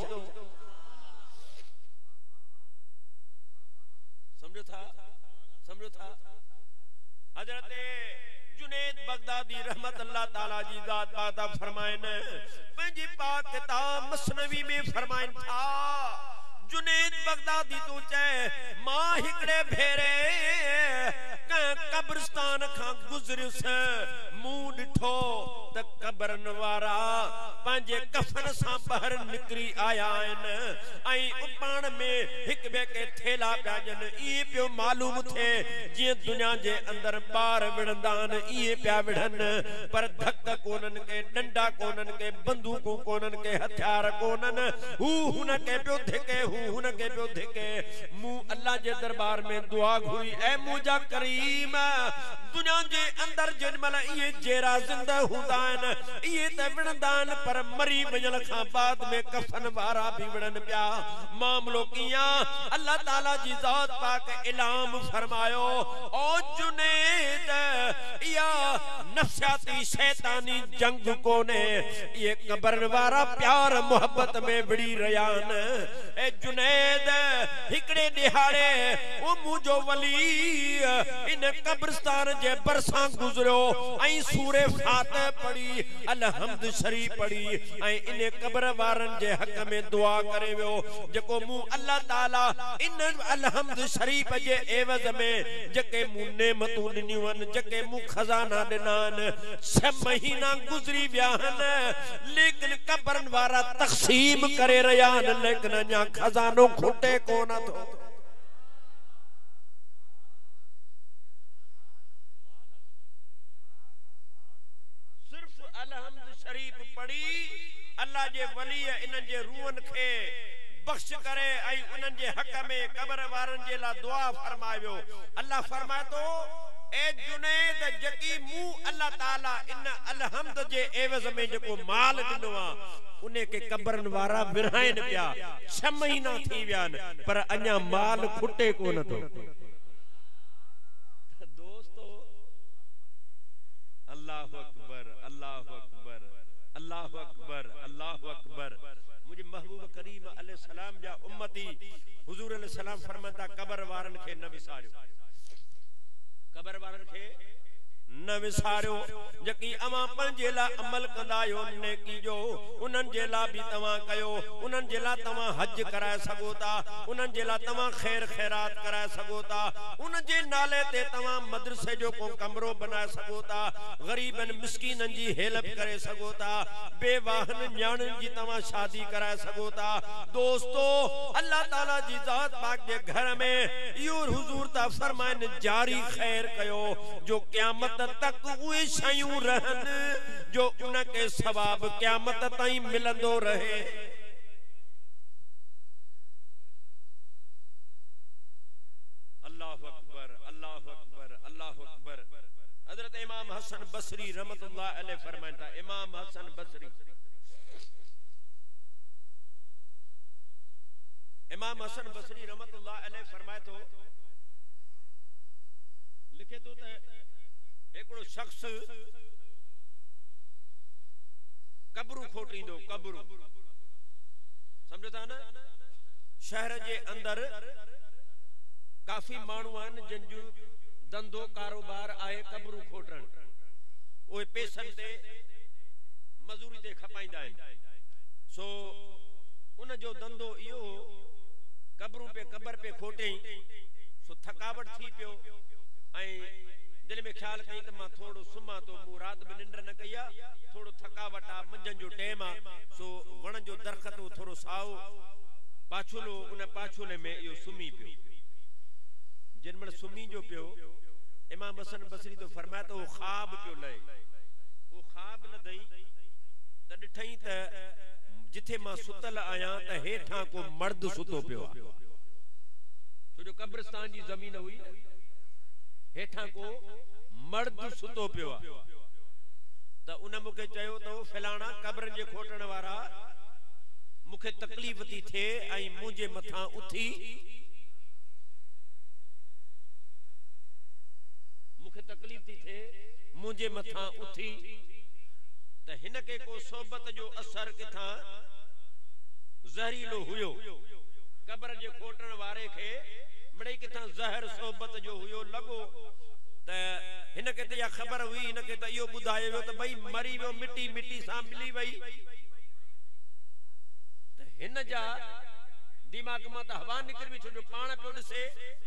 A: हजरत जुनैद बगदादी रहमत अल्लाह ताला जी ज़ात पाता फरमाइन पंहिंजी पाक किताब मसनवी में फरमाइन था जुनैद बगदादी तू चए मां हिकड़े भेरे कब्रिस्तान खां गुजरियुस मुंह ॾिठो त कब्रन वारा पंहिंजे कफन सां ॿाहिरि निकिरी आया आहिनि ऐं उपाण में हिक ॿिए खे थेला पिया ॾियनि इहे पियो मालूम थिए जीअं दुनिया जे अंदरि ॿार विढ़ंदा आहिनि इहे पिया विढ़नि पर धक कोन्हनि के डंडा कोन्हनि के बंदूकूं कोन्हनि के हथियार कोन्हनि हू हुन खे पियो धिके हू हुन खे पियो धिके मूं अल्लाह जे दरबार में दुआ घुरी ऐ मुंहिंजा करीम दुनिया जे अंदरि जेॾीमहिल इहे जेरा ज़िंदा हूंदा आहिनि इहे त विढ़ंदा आहिनि पर मरी वञण खां बाद में कफन वारा भी विढ़नि पिया मामलो कीअं अल्लाह ताला जी ज़ात पाक इलाम फरमायो ओ जुनैद या नफ्सियाती शैतानी जंग कोने ये कब्र वारा प्यार मोहब्बत में विड़ी रहिया आहिनि ए जुनैद हिकड़े दिहाड़े ओ मुंहिंजो वली इन कब्रिस्तान जे बरसां गुजरियो ऐं सूरे फातिह पढ़ी अलहम्द शरीफ पढ़ी ऐं इन कब्र वारन जे हक में दुआ करे वियो जेको मूं अल्लाह ताला इन अलहम्द शरीफ जे एवज़ में जेके मूं नेमतूं ॾिनियूं आहिनि जेके मूं खजाना ॾिना आहिनि छह महीना गुज़री विया आहिनि लेकिन कब्रन वारा तक़सीम करे रहिया आहिनि लेकिन अञा खजानो खुटे कोन थो अल्लाह जे वली इनन जे रूहन खे बख्श करे ऐं उनन जे हक में कब्र वारन जे ला दुआ फरमायो अल्लाह फरमाए तो ए जुनैद जकी मूं अल्लाह ताला इन अलहम्द जे एवज़ में जेको माल ॾिनो आ उन्हे के कब्रन वारा विरहाइन पिया छह महीना थी विया आहिनि पर अञा माल खुटे कोन थो दोस्तो अल्लाहु अकबर अल्लाहु अकबर अल्लाहु अकबर अल्लाहु अकबर मुझे महबूब करीम अलैहि सलाम जा उम्मती हुजूर अलैहि सलाम फरमाता कब्र वारन के न विसारियो कब्र वारन के न विसारियो जकी अमा पंजे ला अमल कंदायो नेकी जो उनन जे ला भी तवा कयो उनन जे ला तवा हज कराए सगोता उनन जे ला तवा खैर खैरात कराए सगोता उन जे नाले ते तवा मदरसे जो को कमरो बनाए सगोता गरीबन मिस्कीनन जी हेल्प करे सगोता बेवाहन न्याणन जी तवा शादी कराए सगोता दोस्तो अल्लाह ताला जी जात पाक जे घर में यो हुजूर ता फरमान जारी खैर कयो जो क़यामत तक उहे शयूं रहन जो उनके सवाब क़यामत ताईं मिलंदो रहे अल्लाहु अकबर अल्लाहु अकबर अल्लाहु अकबर हजरत इमाम हसन बसरी रहमतुल्लाह अलैह फरमाता इमाम हसन बसरी इमाम हसन बसरी रहमतुल्लाह अलैह फरमाए तो लिखे तो एकड़ो शख्स कब्रू खोटींदो कब्रू समझता ना शहर जे अंदर काफी माण्हू आहिनि जिन जो धंधो कारोबार आहे कब्रू खोटण ओए पैसनि ते मजूरी ते खपाईंदा आहिनि सो उन जो धंधो इहो कब्रू पे कब्र पे खोटे सो थकावट थी पियो ऐं दिल में ख्याल कई त मां थोड़ो सुम्हां तो मूं रात में निंड न कई आ थोड़ो थकावट आ मंझन जो टाइम आ सो वण जो दरख़त थोड़ो साओ पाछुलो उन पाछुले में इहो सुम्ही पियो जिन महिल सुम्ही जो पियो इमाम हसन बसरी तो फरमाया तो ख्वाब पियो लहे वो ख्वाब न दई त ॾिठई त जिथे मां सुतल आया त हेठां को मर्द सुतो पियो आ छो जो कब्रिस्तान जी ज़मीन हुई हेठां को मर्द सुतो पियो आ त उन मुखे चयो तो फलाणा कब्र जे खोटण वारा मुखे तकलीफ थी थे ऐं मुंहिंजे मथां उथी मुखे तकलीफ थी थे मुंहिंजे मथां उथी त हिन के को सोबत जो असर किथां ज़हरीलो हुयो कब्र जे खोटण वारे खे मिड़ई किथां ज़हर सोबत जो हुयो लगो त हिन के त या खबर हुई हिन के त इहो बुधायो वियो त भई मरी वियो मिट्टी मिट्टी सां मिली वई त हिन जा दिमाग मां त हवा निकरी छो जो पाण पियो ॾिसे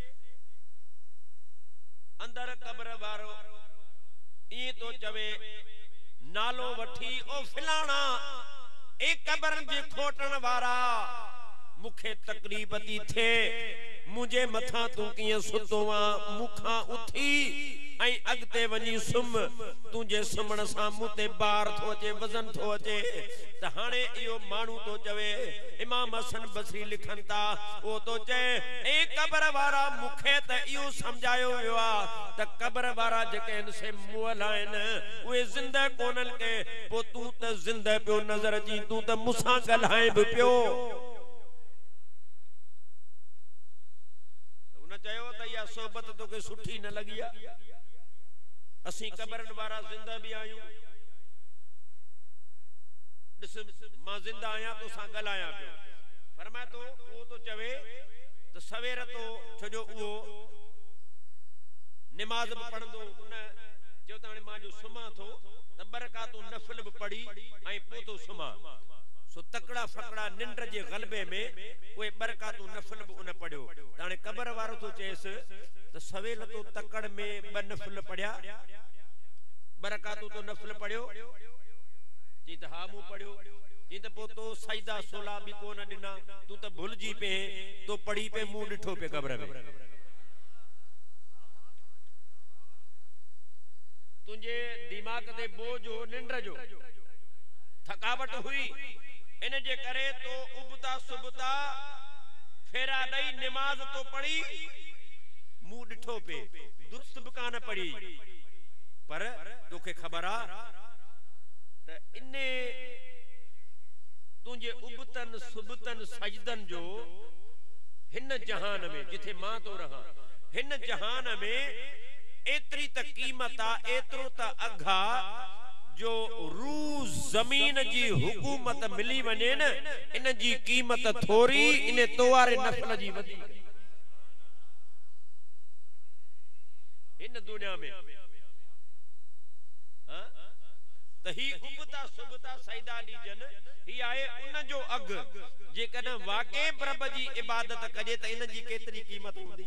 A: अंदर कब्र वारो ई तो चवे नालो वठी ओ फिलाना ए कब्र जे खोटण वारा मुखे तकलीफ थी थे मुझे मथा तू किए सुतो वा मुखा उठी ऐ अगते वनी सुम तुझे सुमण सा मुते बार थो अचे वजन थो अचे त हाने इयो मानू तो चवे इमाम हसन बसरी लिखन ता ओ तो चे ए कब्र वारा मुखे त इयो समझायो वियो आ त कब्र वारा जके इन से मुअल आइन वे जिंदा कोनल के पो तू त जिंदा पियो नजर जी तू त मुसा गलाए भी पियो उन चयो त या सोबत तो के सुठी न लगी आ असी कब्रन वारा जिंदा भी आयूं दिस मां जिंदा आया तो सा गलाया पियो फरमाए तो वो तो चवे तो सवेर तो छजो वो नमाज भी पढ़ंदो उन जो ताने मां जो सुमा थो त बरकातो नफल भी पढ़ी ऐं पो तो सुमा सो तकड़ा फकड़ा निंड जे गलबे में कोई बरकातो नफल भी उन पढ़ियो ताने कब्र वारो तो चेस तो सवेल तो तकड़ में ब नफल पढ़िया बरकातो तो नफल पढ़ियो जी त हा मु पढ़ियो जी त पो तो सजदा सोला भी कोन दिना तू त भूल जी पे तो पढ़ी पे मुंह डिठो पे कब्र में तुझे दिमाग ते बोझो निंड जो थकावट हुई इन जे करे तो उबता सुबता फेरा दई नमाज तो पढ़ी मुंह डिठो पे दुरुस्त भी कान पढ़ी पर तोखे खबर आ त इने तुझे उबतन सुबतन सजदन जो हिन जहान में जिथे मां तो रहा हिन जहान में एतरी त कीमत आ एतरो त अघा जो रू जमीन जी हुकूमत मिली वने न इन जी कीमत थोरी इने तोवारे नफल जी वधी इन दुनिया में हां त ही उबता सुबता सजदा दी जन ही आए उन जो अग जे कन वाके प्रभ जी इबादत कजे त इन जी केतरी कीमत हुंदी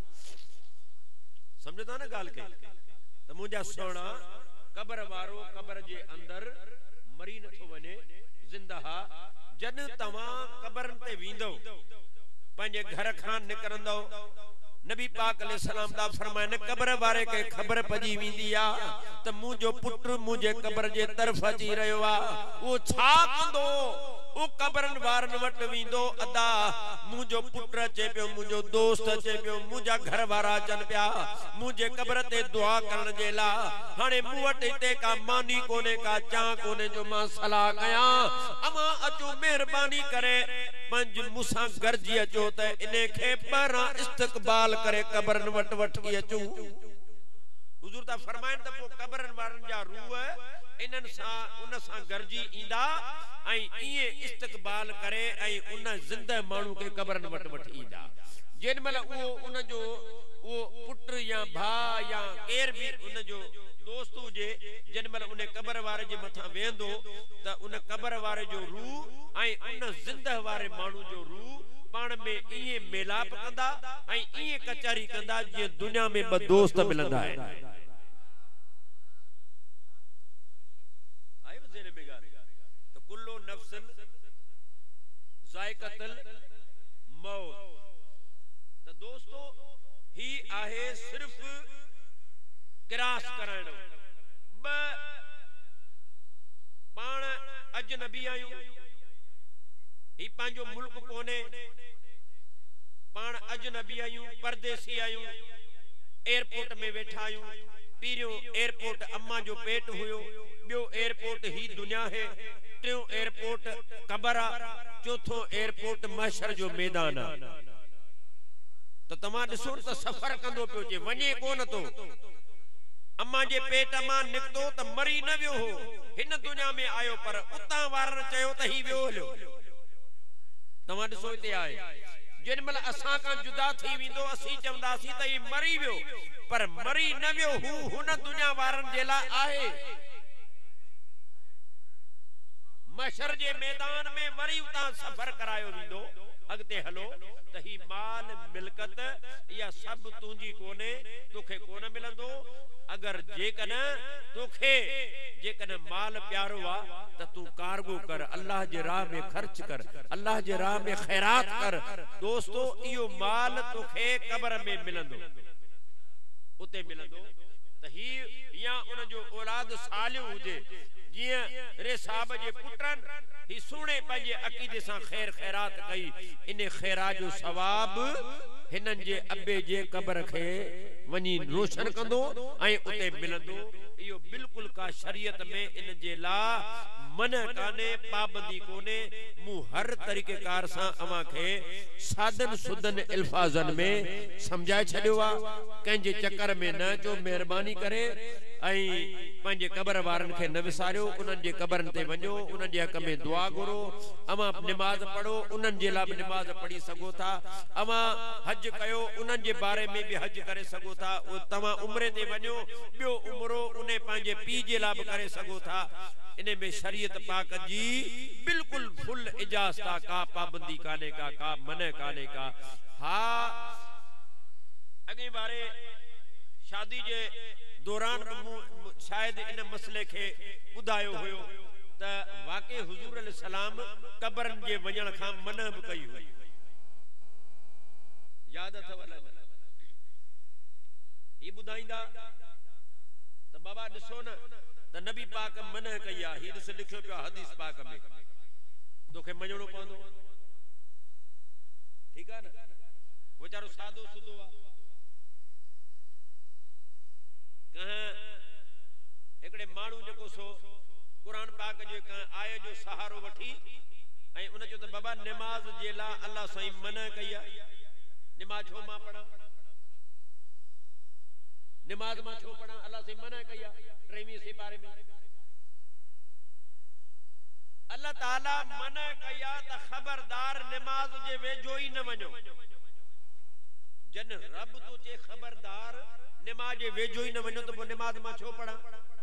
A: समझदा ना गाल के त मुजा सोना कब्र वारो कब्र जे अंदर मरी न थो वने जिंदा जन तवा कब्रन ते वींदो पंजे घर खान निकरंदो नबी पाक अलैहि सलाम दा फरमाए न कब्र वारे के खबर पजी वींदी आ त मुजो पुत्र मुझे कब्र जे तरफ अची रयो आ वो छा कंदो ओ कब्रन वारन वट वींदो अदा मुजो पुत्र अचे पियो मुजो दोस्त अचे पियो मुजा घर वारा अचन पिया मुझे कब्र ते दुआ करण जे ला हाने मु वट इते का मानी कोने का चा कोने जो मां सलाह कया अमा अचो मेहरबानी करे पंज मुसा गरजी अचो त इने खे बरा इस्तकबाल करे कब्रन वट वठी अचू हुजूर ता फरमाइन त पो कब्रन वारन जा रूह इनन सा उन सा गरजी इंदा आई इए इस्तकबाल करे आई उन जिंदा मानू के कब्रन वट वठी इंदा जेन मल वो उन जो वो पुत्र या भा या केर भी उन जो दोस्त हुजे जेन मल उन कब्र वारे जे मथा वेंदो त उन कब्र वारे जो रूह आई उन जिंदा वारे मानू जो रूह पाण में इए मेलाप कंदा आई इए कचहरी कंदा जे दुनिया में ब दोस्त मिलंदा है आयो जेने में गाल तो कुल्लो नफ्सन जायकातुल मौत तो दोस्तों ही आहे सिर्फ किरास कराइणो ब पाण अजनबी आयूं ही पांजो मुल्क कोने पाण अजनबी आयूं परदेसी आयूं एयरपोर्ट में वेठा आयूं पीरियो एयरपोर्ट अम्मा जो पेट हुयो बियो एयरपोर्ट ही दुनिया है टियों एयरपोर्ट कब्र आ चौथो एयरपोर्ट महशर जो मैदान आ तो तमा दिसो त सफर कंदो पियो जे वने कोन तो अम्मा जे पेट मां निकतो त मरी न वियो हो हिन दुनिया में आयो पर उता वारन चयो त ही वियो हलो तमा दिसो इते आए जिनमल असां का जुदा थी विंदो असी चवंदासी त ई मरी वियो पर मरी न वियो हू हुन दुनिया वारन जे लाइ आहे मशर जे मैदान में वरी उतां सफर करायो विंदो अगते हलो त ही माल मिलकत या सब तुंजी कोने तोखे कोन मिलंदो अगर जेकन तोखे जेकन माल प्यारो आ त तू कारगो कर अल्लाह जे राह में खर्च कर अल्लाह जे राह में खैरात कर दोस्तो इयो माल तोखे कब्र में मिलंदो उते मिलंदो त ही या उन जो औलाद सालियो हुजे जिया रे साहब जे पुटन ही सुने पंजे अकीदे सा खैर खैरात कई इन खैरा जो सवाब हिनन जे अब्बे जे कब्र खे वनी रोशन कंदो ऐं उते मिलंदो इयो बिल्कुल का शरीयत में इन जे ला मन काने पाबंदी कोने मु हर तरीके कार सा अमा खे सादन सुदन अल्फाजन में समझाए छडियो आ कंजे चक्कर में न जो मेहरबानी करे आई पंजे कब्र वारन खे न विसारियो उनन जे कब्रन ते वञो उनन जे हक में दुआ घुरो अमा नमाज पढ़ो उनन जे ला नमाज पढ़ी सको था अमा हज कयो उनन जे बारे में भी हज करे सको था तमा उम्रे ते वञो बियो उमरो उने पंजे पी जे ला करे सको था इने में शरीयत पाक जी बिल्कुल फुल इजाजत का पाबंदी काने का का मन काने का हा अगे बारे शादी जे दौरान शायद इन मसले के बुधायो होयो त वाकई हुजूर अलैहि सलाम कब्रन जे वजण खां मना भी कई हुई याद अथव ही बुधाइंदा त बाबा ॾिसो न त नबी पाक मना कई आ ही ॾिस लिखियो पियो हदीस पाक में तोखे मञणो पवंदो ठीक है ना वीचारो सादो सुदो आ कहां एकड़े मानू जको सो कुरान पाक जो आय जो सहारो वठी ऐं उन जो त बाबा नमाज जे ला अल्लाह सही मना कई नमाज छो मां पढ़ा नमाज मां छो पढ़ा अल्लाह सही मना कई टेवीह से बारे में अल्लाह ताला मना कई त खबरदार नमाज जे वेझो ही न वञो जन रब तो चे खबरदार नमाज जे वेझो ही न वञो तो पो नमाज मां छो पढ़ा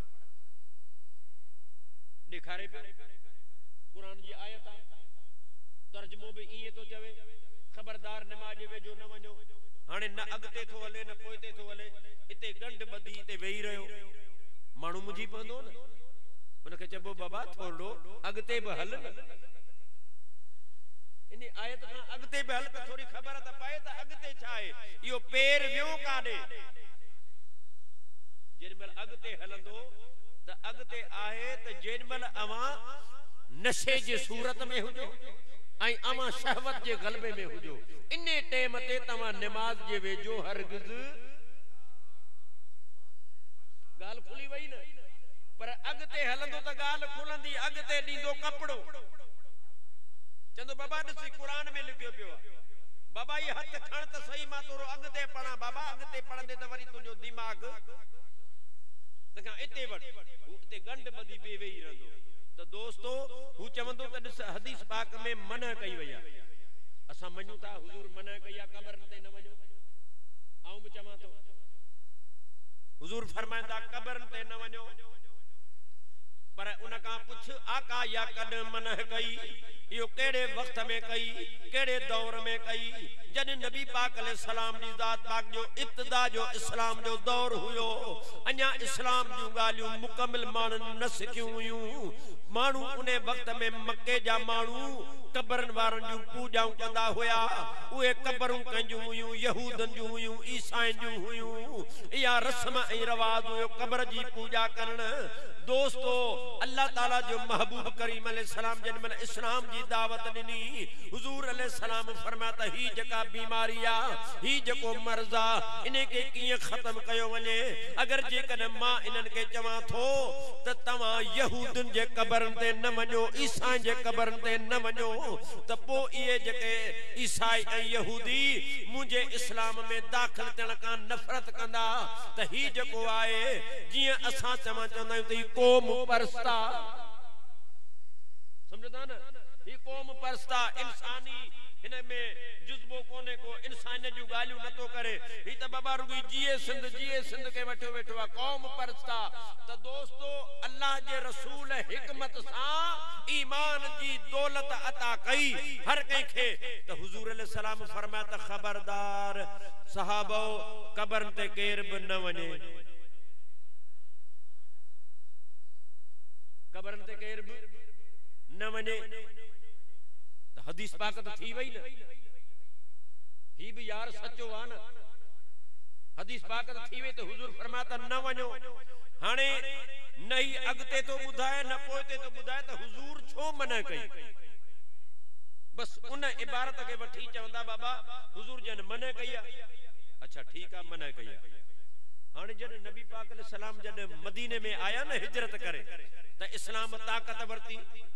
A: दिखारे पे कुरान जी आयत आ तर्जुमो भी इए तो चवे खबरदार नमाज जे वेझो न वञो हाने न अगते थो हले न पोइते थो हले इते गंढ बदी इते वेही रहियो मानू मुझी पवंदो न उनके चबो बाबा थोड़ो अगते भी हल इन आयत खां अगते भी हल त थोड़ी खबर त पाए त अगते छा आहे इयो पेर वियो काने जिनमल अगते हलंदो त अगते आहे त जिनमल अवा नशे जे सूरत में हुजो ऐं अवा शहवत जे गलबे में हुजो इने टाइम ते तवा नमाज जे वेझो हरगिज गाल खुली वई न पर अगते हलंदो त गाल खुलंदी अगते दींदो कपड़ो चंदो बाबा ॾिसी कुरान में लिखियो पियो बाबा ये हथ खण त सही मां तोरो अगते पढ़ा बाबा अगते पढ़ंदे त वरी तुंहिंजो दिमाग तका इते वट इते गंढ बदी बे वेही रहंदो त दोस्तो हु चवंदो त ॾिस हदीस पाक में मना कई वई आहे असां मञू था हुजूर मना कई आहे कब्र ते न वञो आऊं भी चवां तो हुजूर फरमाइंदा कब्र ते न वञो पर उन का पुछ आका या कद मना कई यो केड़े वक्त में कई केड़े दौर में कई जन नबी पाक अलैहि सलाम दी जात पाक जो इब्तिदा जो इस्लाम जो दौर हुयो अन्या इस्लाम जो गालियों मुकम्मल मान न सिखियो हुयूं मानू उन्हें वक्त में मक्के जा मानू कब्रन वारन जो पूजा कंदा होया उए कब्रूं कंजू हुयूं यहूदन जो हुयूं ईसाइन जो हुयूं या रस्म ए रवाज हुयो कब्र जी पूजा करण दोस्तो अल्लाह ताला जो महबूब करीम अलैहि सलाम जन मन इस्लाम जी दावत दिनी हुजूर अलैहि सलाम फरमाता ही जका बीमारिया ही जको मर्जा इने के किए खत्म कयो वने अगर जे कने मां इनन के चवा थो त तवा यहूदन जे कब्रन ते न वञो ईसाई जे कब्रन ते न वञो त पो ये जके ईसाई ऐं यहूदी मुझे इस्लाम में दाखिल थियण का नफरत कंदा त ही जको आए जिए असा चवा चंदा त कौम परस्ता समझदा ना ही कौम परस्ता इंसानी इन में जुज़्बो कोने को इंसान जो गालियों न तो करे ही त बाबा रुगी जिए सिंध जिए सिंध के वठो वेठो आ कौम परस्ता त दोस्तो अल्लाह जे रसूल हिकमत सा ईमान जी दौलत अता कई हर कहीं खे त हुजूर अलैहि सलाम फरमाया त खबरदार सहाबो कब्र ते केर ब न वने कब्र ते केर ब न वने त हदीस पाक त थी वई न ही भी यार सचो आ न हदीस पाक त थी वई त हुजूर फरमाता न वणो हाने नहीं अगते तो बुधाए न पोते तो बुधाए त हुजूर छो मना कई बस उन इबारत के वठी चवंदा बाबा हुजूर जन मना कई अच्छा ठीक आ मना कई हाने जन नबी पाक अलैहि सलाम जन मदीने में आया न हिजरत करे त इस्लाम ताकत वरती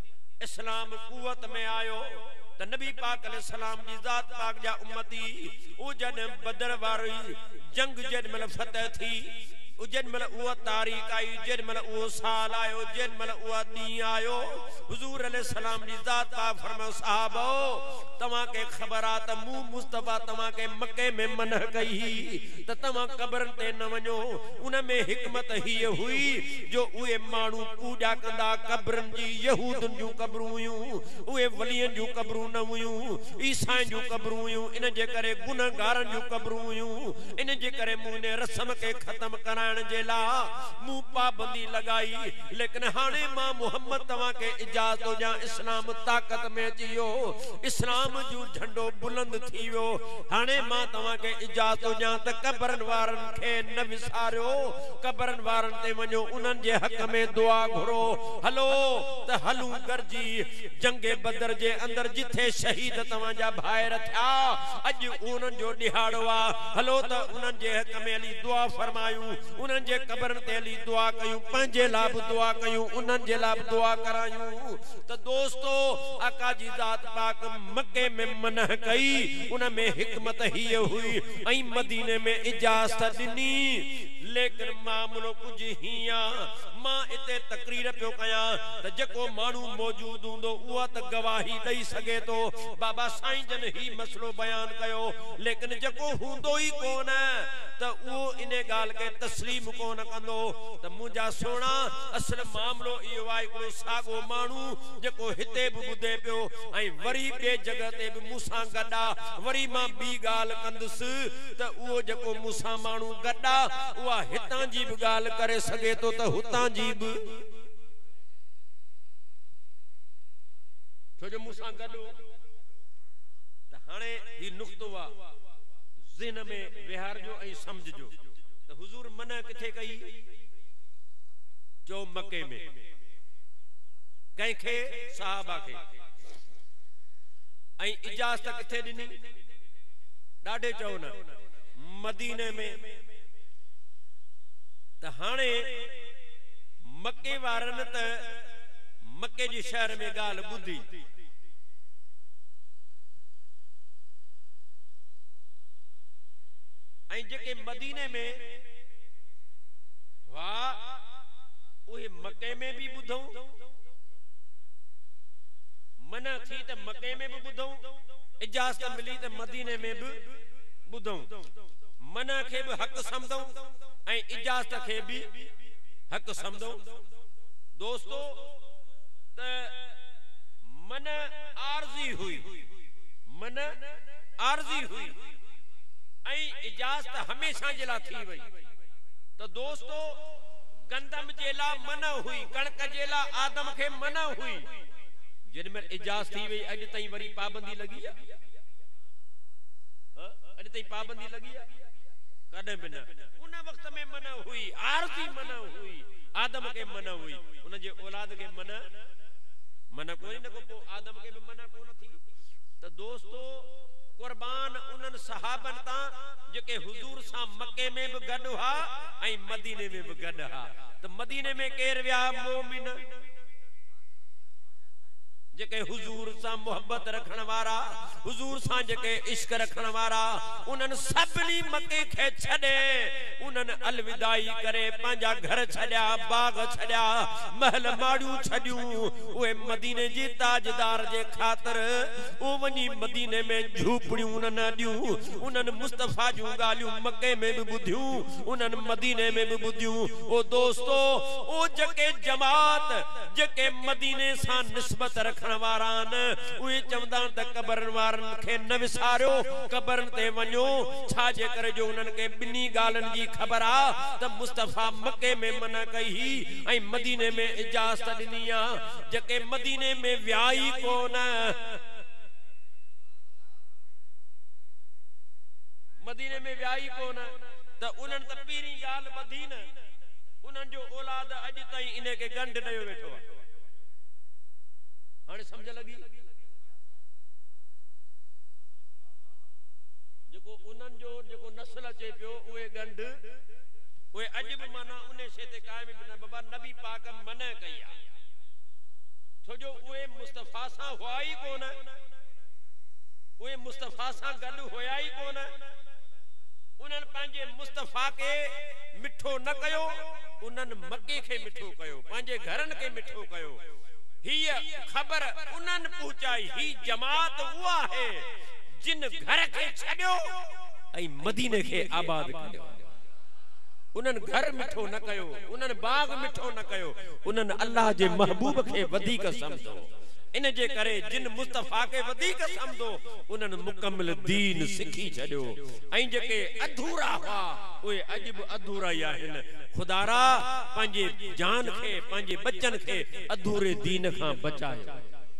A: इस्लाम कुवत में आयो त नबी पाक अलैहि सलाम जी जात पाक जा उम्मती ओ जन बदर वारी जंग जन मल फतह थी उजन मल वो तारीख आई जन मल वो साल आयो जन मल वो दी आयो हुजूर अलैहि सलाम जी जात पाक फरमायो साहबो तमा के खबरात मु मुस्तफा तमा के मक्के में मनह कई त तमा कब्र ते न वणो उन में हिकमत ही हुई जो उए मानू पूजा कंदा कब्रन जी यहूदन जो कब्रूं हुयूं उए वलियन जो कब्रूं न हुयूं ईसा जो कब्रूं हुयूं इन जे करे गुनहगारन जो कब्रूं हुयूं इन जे करे मु ने रस्म के खत्म कराइण जे ला मु पाबंदी लगाई लेकिन हाने मां मोहम्मद तवा के इजाजत जा इस्लाम ताकत में जियो इस्लाम जो झंडो बुलंद थियो हाने मां तवा के इजाजत जा त कब्रन वारन के न विसारियो कब्रन वारन ते वणो उनन जे हक में दुआ घुरो हलो त हलू गरजी जंगे बदर जे अंदर जिथे शहीद तवा जा भाईर थया अज उनन जो दिहाड़ो आ हलो त उनन जे हक में अली दुआ फरमायूं उनन जे कब्रन ते अली दुआ कयूं पंजे लाभ दुआ कयूं उनन जे लाभ दुआ करायूं त दोस्तो आका जी जात पाक मक्के में मनह कई उन में हिकमत ही हुई ऐं मदीने में इजाजत दिनी लेकिन मामलो कुछ हिया मां इते तकरीर पियो कया त जको मानू मौजूद हुंदो उहा त गवाही दई सके तो बाबा साईं जन ही मसलो बयान कयो लेकिन जको हुंदो ही कोन त वो इने गाल के तस्लीम कोन कंदो त मुजा सोना असल मामलो इयो आई को सागो मानू जको हिते भी बुधे पियो ऐं वरी बे जगह ते भी मूसा गड्डा वरी मां बी गाल कंदस त वो जको मूसा मानू गड्डा उहा हितां जी भी गाल करे सके तो त हुतां जी भी छो जो मूसा गड्डो त हाने ही नुक्तो वा ज़हन में विहार जो ऐं समझ जो त हुजूर मना किथे कई जो मक्के में कंखे सहाबा के ऐं इजाजत किथे दिनी डाडे चओ न मदीने में त हाने मक्के वारन त मक्के जी शहर में गाल बुधी ऐं जेके मदीने में वाह उहे मक्के में भी बुधऊं मना थी त मक्के में भी बुधऊं इजाजत मिली त मदीने में भी बुधऊं मना के भी हक समझऊं ऐं इजाजत के भी हक समझऊं दोस्तो त मन आरजी हुई मन आरजी हुई ऐं इजाजत हमेशा जेला थी वई तो दोस्तो गंदम जेला मना हुई कणक जेला आदम के मना हुई जिन में इजाजत थी वई अज तई वरी पाबंदी लगी है अज तई पाबंदी लगी है कदे बिना उन वक्त में मना हुई आरती मना हुई आदम के मना हुई उन जे औलाद के मना मना कोई न को आदम के भी मना कोन थी तो दोस्तो कुर्बान उनन सहाबन ता जेके हुजूर सा मक्के में भी गड हा ऐं मदीने में भी गड हा तो मदीने में केर व्या मोमिन जेके हुजूर सा मोहब्बत रखण वारा हुजूर सा जेके इश्क रखण वारा उनन सबनी मके खे छडे उनन अलविदाई करे पंजा घर छड्या बाग छड्या महल माड़ियूं छड्यूं ओए मदीने जी ताजदार जे खातिर ओ वनी मदीने में झूपड़ियूं उनन ॾियूं उनन मुस्तफा जूं ॻाल्हियूं मके में भी बुधियूं उनन मदीने में भी बुधियूं ओ दोस्तो ओ जेके जमात जेके मदीने सा निस्बत रख वारान उहे चवंदा त कब्रन वारन खे न विसारियो कब्रन ते वञो छा जे करे जो उन्हनि खे ॿिन्ही ॻाल्हियुनि जी ख़बर आ त मुस्तफा मके में मना कई ऐं मदीने में इजाज़त ॾिनी आहे जेके मदीने में विया ई कोन मदीने में विया ई कोन त उन्हनि त पहिरीं ॻाल्हि ॿधी न उन्हनि जो औलाद अॼु ताईं इन खे गंढ ॾियो वेठो आहे हाणे समझ लगी जेको उन्हनि जो जेको नस्ल अचे पियो उहे गंढ उहे अॼु बि माना उन शइ ते क़ाइम न बाबा नबी पाक मना कई आहे छो जो उहे मुस्तफा सां हुआ ई कोन उहे मुस्तफा सां गॾु हुया ई कोन उन्हनि पंहिंजे मुस्तफा खे मिठो न कयो उन्हनि मके खे मिठो कयो पंहिंजे घरनि खे मिठो कयो ही खबर उन्हनि पहुंचाई ही जमात हुआ है जिन घर के छड्यो ऐं मदीने के आबाद कयो उन्हनि घर मिठो न कयो उन्हनि बाग मिठो न कयो उन्हनि अल्लाह जे महबूब के वधीक समझो इन जे करे जिन मुस्तफा के वधीक समझो उन्हनि मुकम्मल दीन सिखी छड्यो ऐं जेके अधूरा हुआ उहे अॼु बि अधूरा ई आहिनि खुदारा पंहिंजे जान खे पंहिंजे बच्चन खे अधूरे दीन खां बचाए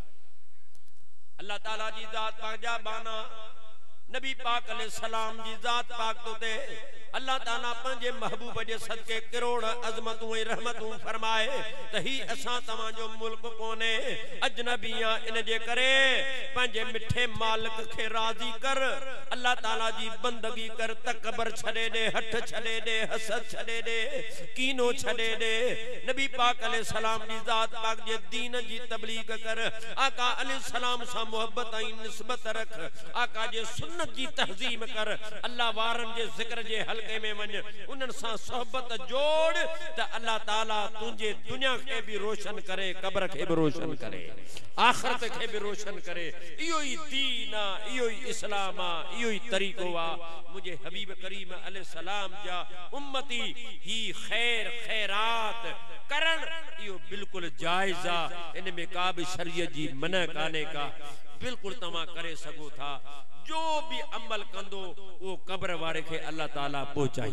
A: अल्लाह ताला जी ज़ात पाक जा बाना नबी पाक अलैहि सलाम जी ज़ात पाक तो ते अल्लाह ताला पंहिंजे महबूब जे सदके करोड़ अज़मतूं ऐं रहमतूं फरमाए त ही असां तव्हां जो मुल्क कोने अजनबिया इन जे करे पंहिंजे मिठे मालिक खे राज़ी कर अल्लाह ताला जी बंदगी कर तकबर छॾे ॾे हठ छॾे ॾे हसद छॾे ॾे कीनो छॾे ॾे नबी पाक अलैहि सलाम जी ज़ात पाक जे दीन जी तबलीग कर आका अलैहि सलाम सां मोहब्बत ऐं निस्बत रख आका जे सुन्नत जी तहज़ीम कर अल्लाह वारन जे ज़िक्र जे हल्के में वञ उन्हनि सां सोहबत जोड़ त अल्लाह ताला तुंहिंजे दुनिया खे भी रोशन करे कब्र खे भी रोशन करे आखिरत खे भी रोशन करे इहो ई दीन आहे इहो ई इस्लाम आहे इहो ई तरीक़ो आहे मुझे हबीब करीम अलैहि सलाम जा उम्मती ही खैर खैरात करण इहो बिल्कुल जायज़ आहे इन में का भी शरीयत जी मना काने का बिल्कुल तमा करे सको था जो भी अमल कंदो वो कब्र वारे के अल्लाह ताला पहुंचाई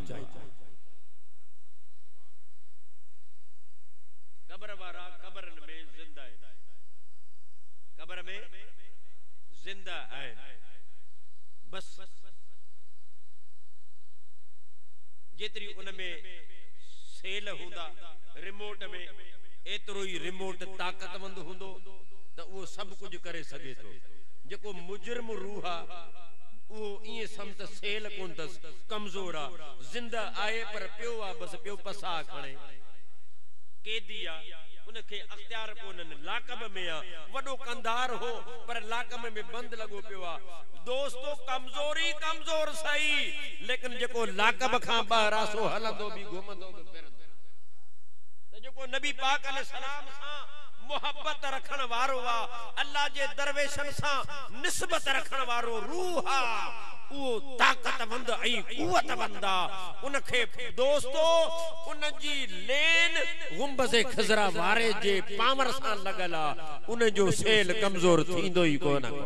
A: कब्र वारा कब्रन में जिंदा है कब्र में जिंदा है बस जेतरी उनमें सेल हुंदा रिमोट में एतरो ही रिमोट ताकतवंद हुंदो त वो सब कुछ करे सके तो जेको मुजरम रूह वो इए समत सेल कोन तस कमजोर आ जिंदा आए पर पियो आ बस पियो पसा खणे कैदिया उनके अख्तियार कोन लाकब में आ वडो कंधार हो पर लाकब में बंद लगो पियो आ दोस्तों कमजोरी कमजोर सही लेकिन जेको लाकब खां बाहर आसो हलंदो भी घुमंदो भी फिरंदो त जेको नबी पाक अलैहि सलाम सां मोहब्बत रखण वारो वा अल्लाह जे दरवेशन सा निस्बत रखण वारो रूह आ वो ताकतवंद ऐं कुवतवंद आ उनखे दोस्तो उन जी लेन गुंबज़ खज़रा वारे जे पावर सां लगल आ उन जो सेल कमजोर थींदो ई कोन को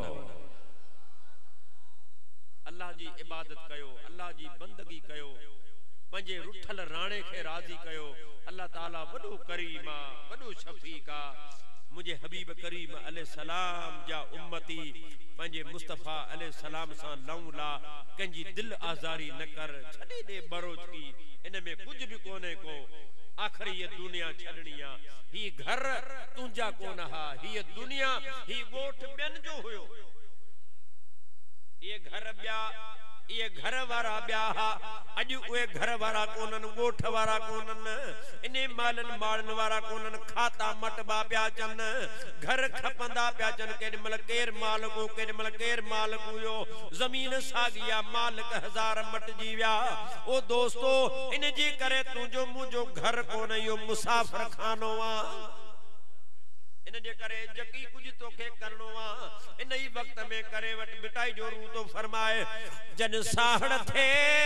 A: अल्लाह जी इबादत कयो अल्लाह जी बंदगी कयो पंजे रुठल राणे खे राज़ी कयो अल्लाह ताला वडो करीम आ वडो शफीक आ मुझे हबीब करीम अलैहि सलाम जा उम्मती पंजे मुस्तफा अलैहि सलाम सा लौला कंजी दिल आजारी न कर छडे दे बरोज की इन में कुछ भी कोने को आखिर ये दुनिया छड़निया ही घर तुंजा कोन हा ही दुनिया ही गोठ बेन जो हुयो ये घर ब्या ये घर वारा ब्या अज उए घर वारा कोनन गोठ वारा कोनन इने मालन मालन वारा कोनन खाता मटबा प्या चन घर खपंदा प्या चन केमल केर मालिक केमल केर मालिक यो जमीन सागिया मालिक हजार मट जीव्या ओ दोस्तो इन जी करे तुझो मुझो घर कोन यो मुसाफिर खानो आ इन जे करे जकी कुछ तोखे करनो आ इन ही वक्त में करे वट बिटाई जो रू तो फरमाए जन साहड़ थे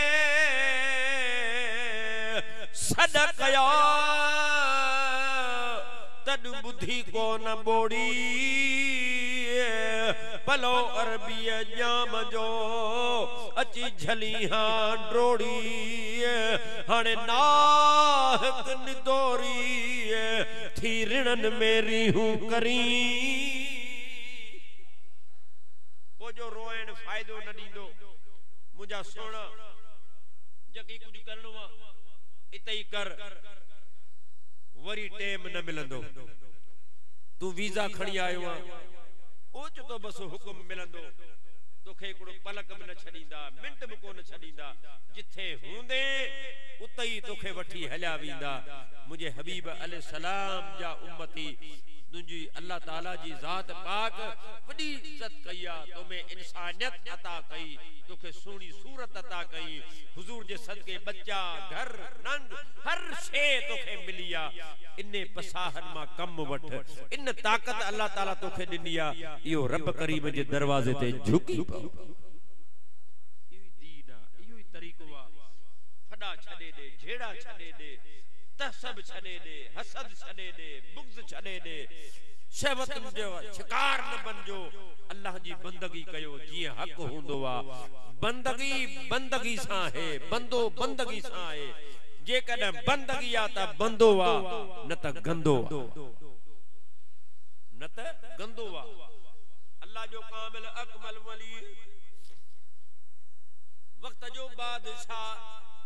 A: सदकया तद बुद्धि को न बोड़ी पलो अरबी जाम जो अची झली हां ड्रोड़ी हणे नाहक निदोरी थी ऋणन मेरी हूं करी वो जो रोएण फायदो न दींदो मुझा सोना जकी कुछ करनो आ इतई कर वरी टेम न मिलंदो तू वीजा खणी आयो आ ओच तो बस हुक्म मिलंदो तोखे एकड़ो पलक भी न छडींदा मिंट भी कोन छडींदा जिथे हुंदे उतई तोखे वठी हल्या वींदा मुझे हबीब अलैहि सलाम जा उम्मती तुझी अल्लाह ताला जी जात पाक बड़ी इज्जत कईया तो में इंसानियत अता कई तोखे सोनी सूरत अता कई हुजूर जे सदके बच्चा घर नंग हर शे तोखे मिलिया इन्ने पसाहन मा कम वठ इन ताकत अल्लाह ताला तोखे दिनिया यो रब करीम जे दरवाजे ते झुकी पो ई दीना ई तरीको आ फड़ा छडे दे झेड़ा छडे दे तहसब छडे दे हसद छडे दे बुग़्ज़ छडे दे शहवत जो शिकार न बनजो अल्लाह जी बंदगी कयो जी हक हुंदो आ बंदगी बंदगी सा है बंदो बंदगी सा है जे कदे बंदगी आ ता बंदो आ न त गंदो न त गंदो आ अल्लाह जो कामिल अकमल वली वक्त जो बादशाह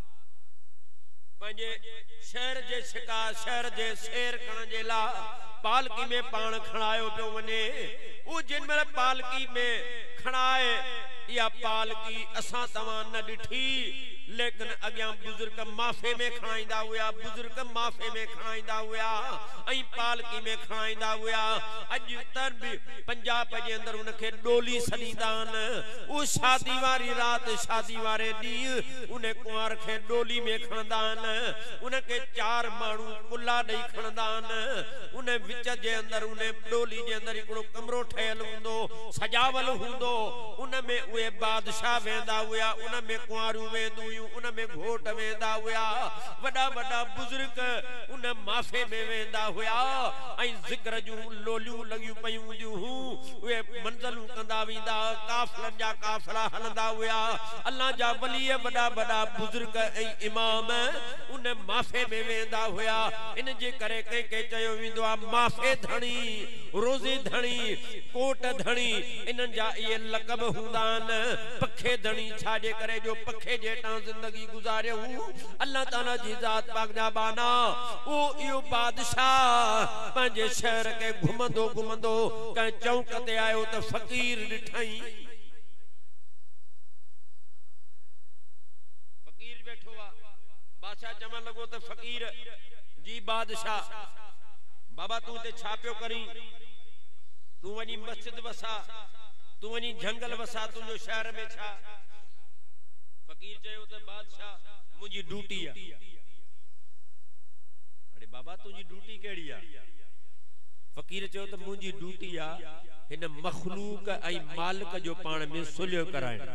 A: पंजे शहर जे शिका शहर जे शेर करण जे ला पालकी में पान खणायो पियो वने ओ जिन में पालकी में खणाए या पालकी असा तवा न डिठी लेकिन अग्या बुजुर्ग माफे में खणाइंदा हुआ बुजुर्ग माफे में खणाइंदा हुआ आई पालकी में खणाइंदा हुआ अज तर भी पंजाब जे अंदर उनके डोली सलीदान ओ शादी वारी रात शादी वारे दी उन्हें कुंवर के डोली में खणदान उनके चार मानू कुल्ला दई खणदान उन्हें विच जे अंदर उन्हें डोली जे अंदर एकड़ो कमरो ठहल हुंदो सजावल हुंदो उन में उए बादशाह वेंदा हुआ उन में कुंवारू वेंदू उन में घोट वेंदा हुआ वडा वडा बुजुर्ग उन माफे में वेंदा हुआ आई जिक्र जो लोलियूं लगियूं पयूं जूं वे मंज़लूं कंदा वेंदा काफिलन जा काफिला हलंदा हुआ अल्लाह जा वली वडा वडा बुजुर्ग ऐ इमाम उन माफे में वेंदा हुआ इन जे करे के के चयो वेंदो आ माफे धणी रोज़े धणी कोट धणी इनन जा ये लक़ब हुंदान पखे धणी छाजे करे जो पखे जेटा जिंदगी गुजारे हूं अल्लाह ताला जी जात पाक जा बाना ओ यो बादशाह पंजे शहर के घुमंदो घुमंदो क चौक ते आयो त फकीर दिठाई फकीर बैठो आ बादशाह चमन लगो त फकीर जी बादशाह बाबा तू ते छापियो करी तू वनी मस्जिद वसा तू वनी जंगल वसा तुझो शहर में छा फकीर चयो त बादशाह मुजी ड्यूटी आ अरे बाबा तुजी ड्यूटी केड़ी आ फकीर चयो त मुजी ड्यूटी आ इन मखलूक आई मालिक जो पान में सुलियो कराए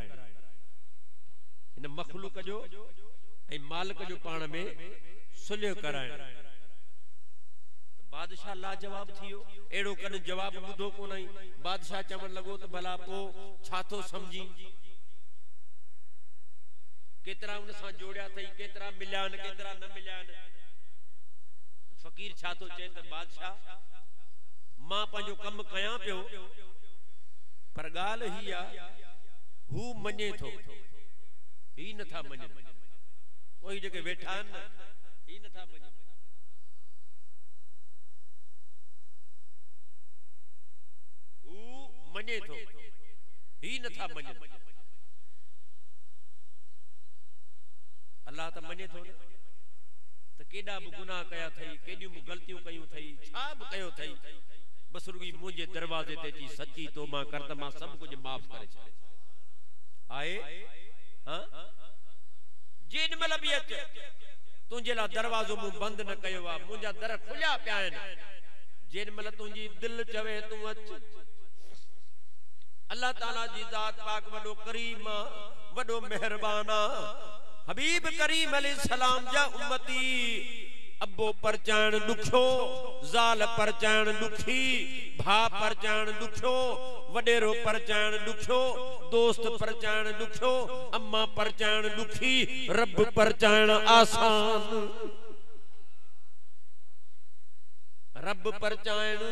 A: इन मखलूक जो आई मालिक जो पान में सुलियो कराए बादशाह लाजवाब थियो एड़ो कन जवाब बुधो कोनई बादशाह चमन लगो त भला पो छातो समझी केतरा उन सा जोड़या थई केतरा मिल्यान केतरा न मिल्यान फकीर छातो चए त बादशाह मां पंजो कम कया पियो पर गाल ही आ हु मने थो ही न था मने ओही जके वेठा न ही न था मने मने थो ही न था मने अल्लाह त मने थो न त केडा भी गुनाह कया थई केडियूं भी गलतियूं कयूं थई छा भी कयो थई बस रुगी मुझे दरवाजे ते जी सच्ची तौबा कर त मां सब कुछ माफ करे छे आए हां जिन मल भी अच तुझे ला दरवाजो मु बंद न कयो आ मुजा दर खुलिया पिया आहिन जिन मल तुझी दिल चवे तू अच अल्लाह ताला जी जात पाक वडो करीम वडो मेहरबान हबीब करीम अलैहिस्सलाम जा उम्मती अब्बो परचाण दुखो जाल परचाण दुखी भा परचाण दुखो वडेरो परचाण दुखो दोस्त परचाण दुखो अम्मा परचाण दुखी रब परचाण आसान रब परचाण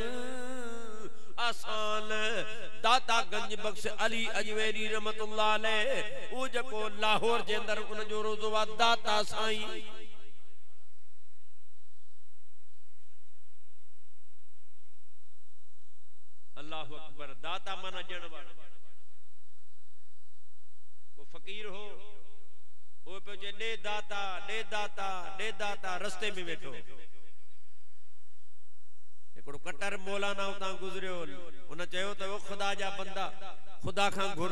A: आसान दाता गंज बख्श अली अजमेरी रहमतुल्लाह अलैह ओ जको लाहौर जे अंदर उन जो रोज़ो वा दाता साईं अल्लाहु अकबर दाता माना जण वाला वो फकीर हो वो पे जे दे दाता दे दाता दे दाता रस्ते में बैठो एकड़ो कटर मौलाना उतां गुजरियो उन चयो त वो खुदा जा बंदा खुदा खां घुर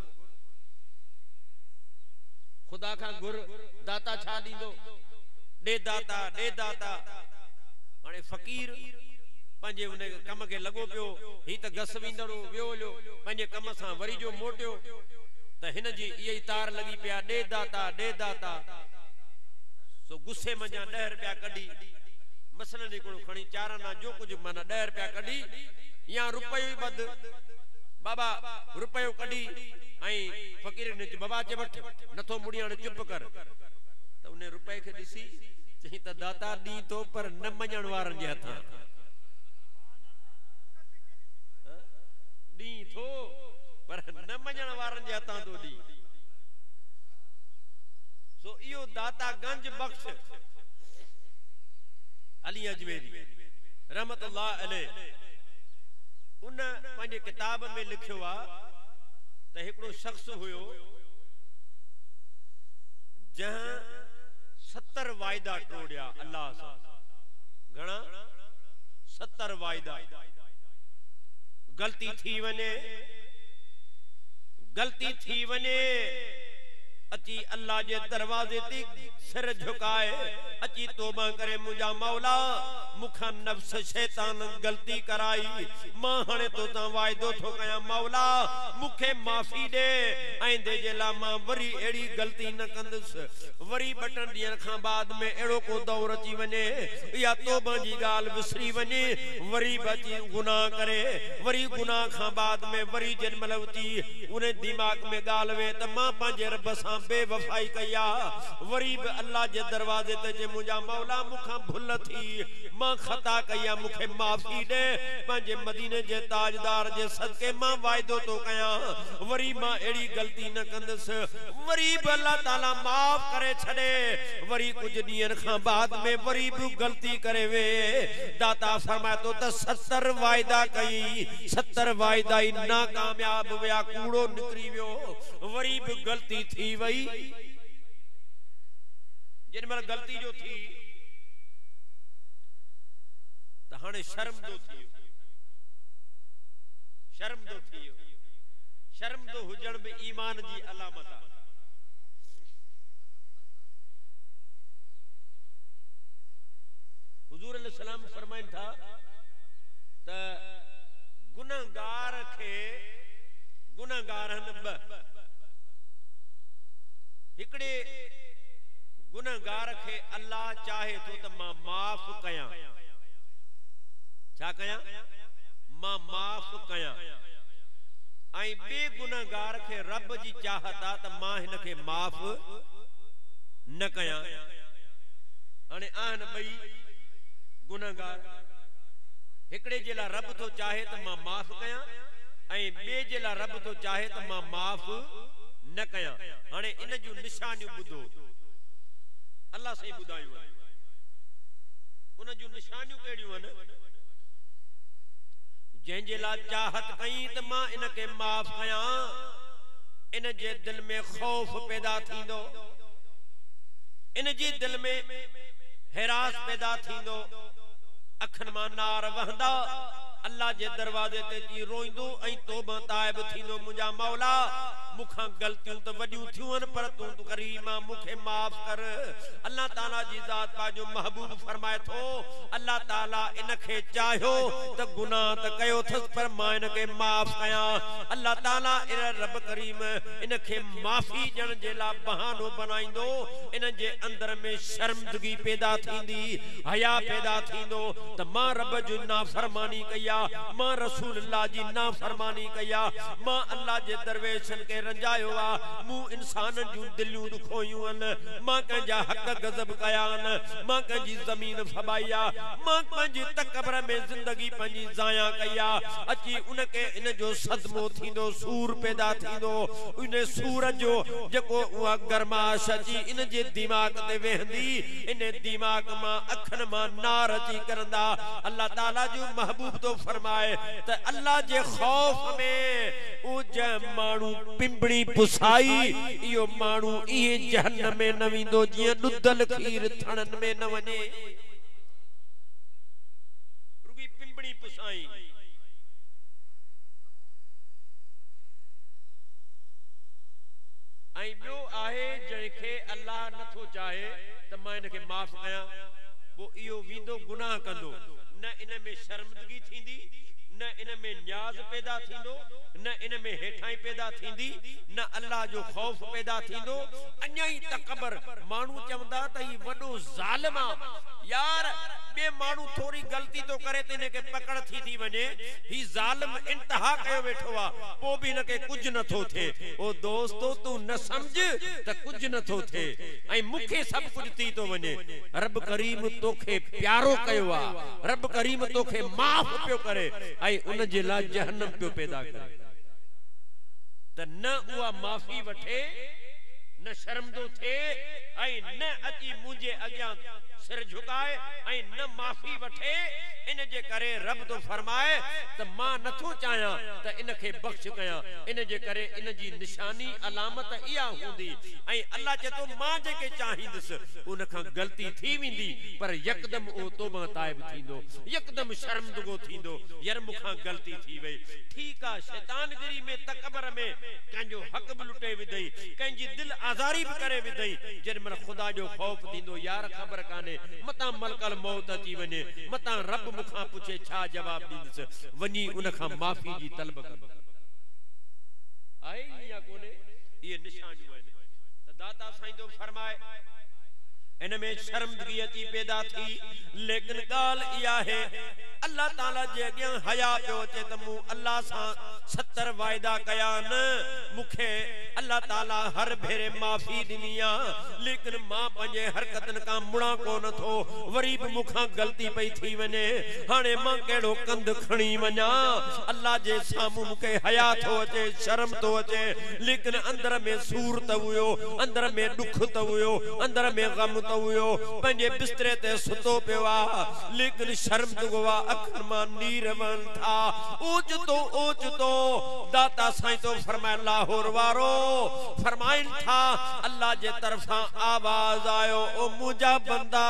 A: खुदा खां घुर दाता छा दींदो दे दाता दे दाता हाणे फकीर पंजे उन कम के लगो पियो ही त गस विंदड़ो वियोलो पंजे कम सां वरी जो मोटियो त हिन जी इहे तार लगी पिया दे दाता दे दाता सो गुस्से मंजा ॾह रुपया कढी मसलन हिकिड़ो खणी चारना जो कुछ माना ॾह रुपया कढी या रुपयो ई बद बाबा रुपयो कढी ऐं फकीर ने बाबा चे वठ नथो मुड़ियाण चुप कर त उन रुपए खे ॾिसी चई त दाता दी तो पर न मञण वारन जे हथां दी थो पर न मञण वारन जे हथां तो दी सो इहो दाता गंज बख्श अली अजमेरी रहमतुल्लाह अलैह उन पंहिंजे किताब में लिखियो आ त हिकिड़ो शख्स हुयो जहां सत्तर वायदा टोड़िया अल्लाह सां घणा सत्तर वायदा गलती थी वने गलती थी वने अची अल्लाह जे दरवाजे ते सिर झुकाए अची तौबा करे मुजा मौला मुखा नफ्स शैतान गलती कराई मां हणे तो ता वायदो थो कया मौला मुखे माफी दे आइंदे जे ला मां वरी एड़ी गलती न कंदस वरी बटन दियन खां बाद में एड़ो को दौर अची वने या तौबा जी गाल विसरी वने वरी बची गुनाह करे वरी गुनाह खां बाद में वरी जन मलवती उन दिमाग में गाल वे त मां पांजे रब सां बेवफाई कया वरी भी अल्लाह जे दरवाजे ते जे मुजा मौला मुखा भुल थी मां खता कया मुखे माफी दे पंजे मदीने जे ताजदार जे सदके मां वायदो तो कया वरी मां एड़ी गलती न कंदस वरी भी अल्लाह ताला माफ करे छड़े वरी कुछ दिन खां बाद में वरी भी गलती करे वे दाता फरमाए तो त सत्तर वायदा कई सत्तर वायदा ही नाकामयाब वया कूड़ो निकरी वियो वरी भी गलती थी वई जिन मल गलती जो थी त हाणे शर्म दो थियो शर्म दो थियो शर्म दो हुजण में ईमान जी अलामत आ हुजूर अलैहि सलाम फरमाइन था त गुनाहगार खे गुनाहगार हन ब हिकड़े गुनाहगार खे अल्लाह चाहे तो त मां माफ कया छा कया मां माफ कया आई बे गुनाहगार खे रब जी चाहत आ त मां हिन खे माफ न कया हाणे आन भई गुनाहगार हिकड़े जे ला रब तो चाहे त मां माफ कया आई बे जे ला रब तो चाहे त मां माफ न कया हाणे इन जो निशानियूं बुधो अल्लाह से बुधायूं उन जो निशानियूं केड़ियूं न जंहिं जे ला चाहत कई त मां इन के माफ कया इन जे दिल में खौफ पैदा थींदो इन जी दिल में हिरास पैदा थींदो अखन मां नार वहंदा अल्लाह जे दरवाजे ते जी रोइंदो ऐं तौबा ताइब थींदो मुंहिंजा मौला मुखां गलतियूं त वॾियूं थियूं पर तूं तो करीम मुखे माफ कर। अल्लाह ताला जी ज़ात पाजो महबूब फरमाए थो अल्लाह ताला इनखे चाहियो त गुनाह त कयो थस पर मां इनखे माफ कया। अल्लाह ताला इन रब करीम इनखे माफी ॾियण जे लाइ बहानो बनाईंदो इन जे अंदर में शर्मदगी पैदा थींदी हया पैदा थींदो त मां रब जो नाफरमानी कया मां रसूलुल्लाह जी नाफरमानी कया मां अल्लाह जे दरवेशन के रंजायो आ मु इंसान जूं दिलियूं दुखोयूं आहिनि मां कंहिंजा हक़ गज़ब कया आहिनि मां कंहिंजी ज़मीन फबाया मां पंहिंजी तकबर में ज़िंदगी पंहिंजी ज़ाया कया अची उनखे इन जो सदमो थींदो सूर पैदा थींदो इन सूर जो जेको उहा गरमाश अची इन जे दिमाग़ ते वेहंदी इन दिमाग़ मां अखन मां नार अची करंदा। अल्लाह ताला जो महबूब तो फरमाए त अल्लाह जे खौफ में ओ ज माण्हू पिंबड़ी पुसाई इहो माण्हू इहे जहन्नम में न वेंदो जीअं ॾुधल खीर थणन में न वञे रुगी पिंबड़ी पुसाई। ऐं ॿियो आहे जंहिंखे अल्लाह नथो चाहे त मां इनखे माफ़ कयां पोइ इहो वेंदो गुनाह कंदो न इन में शर्मदगी थींदी न इन में न्याज़ पैदा थींदो न इन में हेठाई पैदा थींदी न अल्लाह जो खौफ पैदा थींदो अञा ई तकबर माण्हू चवंदा त ही वॾो ज़ालिम आहे यार बे माण्हू थोड़ी गलती तो करे त इनखे पकड़ थी थी वञे ही ज़ालिम इंतहा कयो वेठो आहे पोइ बि इनखे कुझु नथो थिए। ओ दोस्तो तूं न समझ त कुझु नथो थिए ऐं मूंखे सभु कुझु थी थो वञे रब करीम तोखे प्यारो कयो आहे रब करीम तोखे माफ़ पियो करे ऐं उन जे लाइ जहन्नम पियो पैदा करे त न उहा माफ़ी वठे न शर्मदो थिए ऐं न अची मुंहिंजे अॻियां सिर झुकाए ऐं न माफ़ी वठे इन जे करे रब तो फरमाए त मां नथो चाहियां त इनखे बख्श कयां इन जे करे इन जी निशानी अलामत इहा हूंदी ऐं अल्लाह चए थो मां जेके चाहींदुसि उन खां गलती थी वेंदी पर यकदम ओ तौबा ताइब थींदो यकदम शर्मदगो थींदो यार मूंखां गलती थी वई ठीक आहे शैतानगिरी में तकबर में कंहिंजो हक़ बि लुटे विधई कंहिंजी दिल आज़ारी बि करे विधई जेॾीमहिल ख़ुदा जो ख़ौफ़ थींदो यार ख़बर कान्हे मतां मलकल मौत अची वञे मतां रब मुखां पुछे छा जवाब ॾींदुसि वञी उन खां माफ़ी जी तलब कंदो आहे या कोन्हे इहे निशानियूं आहिनि त दाता साईं तो फरमाए इन में शर्मदगी अची पैदा थी लेकिन ॻाल्हि इहा आहे अल्लाह ताला जे अॻियां हया पियो अचे त मूं अल्लाह सां सत्तर वाइदा कया न मूंखे अल्लाह ताला हर भेरे माफ़ी ॾिनी आहे लेकिन मां पंहिंजे हरकतनि खां मुड़ा कोन थो वरी बि मूंखां ग़लती पई थी वञे हाणे मां कहिड़ो कंध खणी वञा अल्लाह जे साम्हूं मूंखे हया थो अचे शर्म थो अचे लेकिन अंदर में सूर त हुयो अंदर में ॾुख त हुयो अंदर में ग़म त हुयो पंहिंजे बिस्तरे ते सुतो पियो आहे लेकिन शर्मदगो आहे अखर मां नीर वन था ओचतो ओचतो दाता साईं तो फरमाए लाहौर वारो फरमाइन था अल्लाह जे तरफा आवाज आयो ओ मुंहिंजा बंदा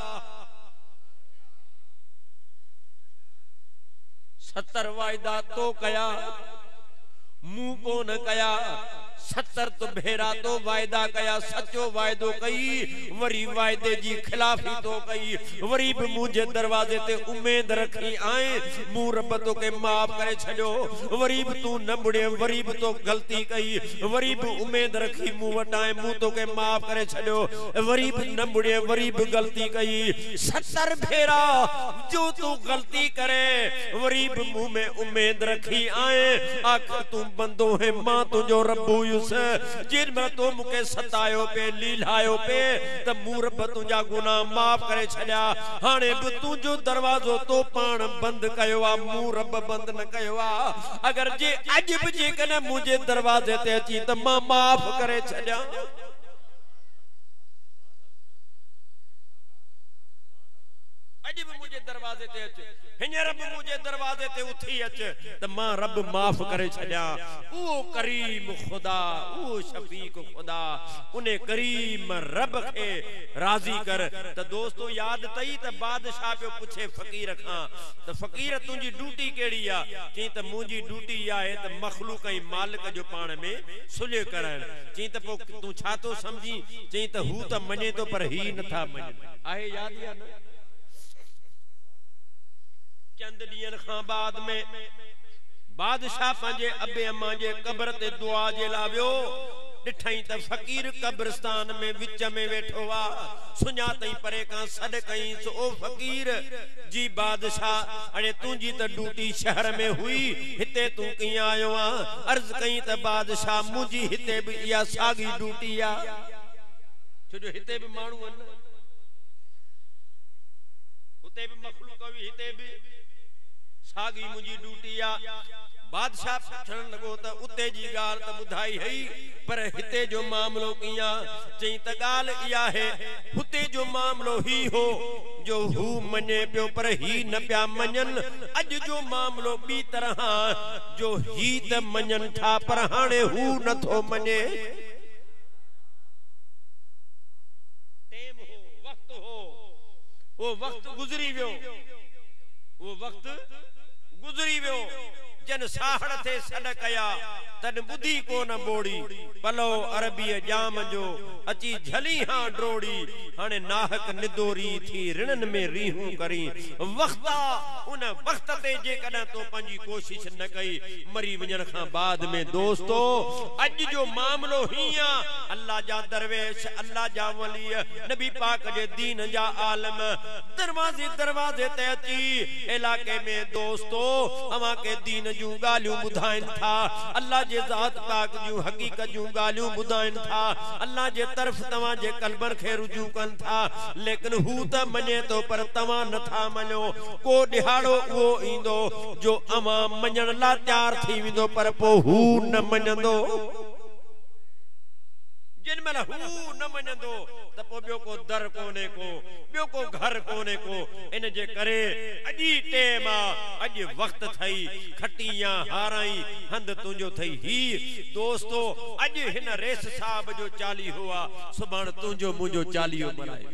A: सत्तर वाइदा तो कया मुंह कोन कया सत्तर तो भेरा तो वायदा कया सचो वायदो कई वरी वायदे जी खिलाफी तो कई वरी भी मुझे दरवाजे ते उम्मीद रखी आए मुंह रब तो के माफ करे छड़ो वरी भी तू न बुड़े वरी भी तो गलती कई वरी भी उम्मीद रखी मुंह वटाए मुंह तो के माफ करे छड़ो वरी भी न बुड़े वरी भी गलती कई सत्तर भेरा जो तू गलती करे वरी भी मुंह में उम्मीद रखी आए आखिर तू बंदो है मां तुझो रब्बू जिन में तो मुके सतायो पे लीलायो पे त मूं रब तुंहिंजा गुनाह माफ करे छॾिया हाणे बि तुंहिंजो दरवाज़ो तो पाण बंद कयो आ मूं रब बंद न कयो आ अगर जे अॼु बि जेकॾहिं मुंहिंजे दरवाज़े ते अची त मां माफ करे छॾिया अॼु अज भी मुझे दरवाजे ते अच हिंजर भी मुझे दरवाजे ते उठी अच त मां रब माफ करे छड्या ओ करीम खुदा ओ शफीक खुदा उन्हें करीम रब के राजी कर। त दोस्तों याद तई त बादशाह पे पूछे फकीर खां त फकीर तुंजी ड्यूटी केड़ी आ चई त मुंजी ड्यूटी आ है त मखलूक ऐं मालिक जो पाण में सुलह करण। चई त पो तू छा तो समझी चई त हू त मने तो पर ही नथा मने आहे याद या न। चंद ॾींहनि खां बाद में बादशाह पंहिंजे अबे अम्मा जे कब्र ते दुआ जे लाइ वियो ॾिठई त फकीर कब्रिस्तान में विच में वेठो आ सुञातई परे खां सॾ कईंसि ओ फकीर जी बादशाह अड़े तुंहिंजी त ड्यूटी शहर में हुई हिते तूं कीअं आयो आ अर्ज़ कई त बादशाह मुंहिंजी हिते बि इहा साॻी ड्यूटी आ छो जो हिते बि माण्हू आहिनि हुते बि मखलूक हुई हिते बि सागी मुझी ड्यूटी आ। बादशाह पुछण लगो त उते जी गाल त बुधाई हई पर हिते जो मामलो किया चई त गाल इया है हुते जो मामलो ही हो जो हू मने पियो पर ही न पिया मञन अज जो मामलो बी तरह जो ही त मञन था पर हाणे हू नथो मञे। टेम हो वक्त हो वो वक्त गुजरी वियो वो वक्त गुजरी वियो जन साहड़ थे सॾ कया तन बुधी कोन बोड़ी पलो अरबी जाम जो अची झली हां ड्रोड़ी हाने नाहक निदोरी थी ऋणन में रीहूं करी वक्ता उन वक्त ते जे कदा तो पंजी कोशिश न कई मरी वजन खां बाद में दोस्तो अज जो मामलो हिया अल्लाह जा दरवेश अल्लाह जा वली नबी पाक जे दीन जा आलम दरवाजे दरवाजे ते अची इलाके में दोस्तो अवा के दीन जू गालियों बुधाइन था अल्लाह जे जात पाक जू हकीकत जू गालियों बुधाइन था अल्लाह जे तरफ तवा जे कल्बन खे रुजू कन था लेकिन हू त मने तो पर तवा न था मनो को दिहाड़ो वो इंदो जो अमा मञण ला तैयार थी विंदो पर पो हू न मञंदो जिन में हू न मञंदो त पो बियो को दर कोने को बियो को घर कोने को इन जे करे अजी टेम अज वक्त थई खटिया हाराई हंद तुंजो थई ही दोस्तो अज हिन रेस साहब जो चाली हुआ सुभाण तुंजो मुंजो चालियो मनाए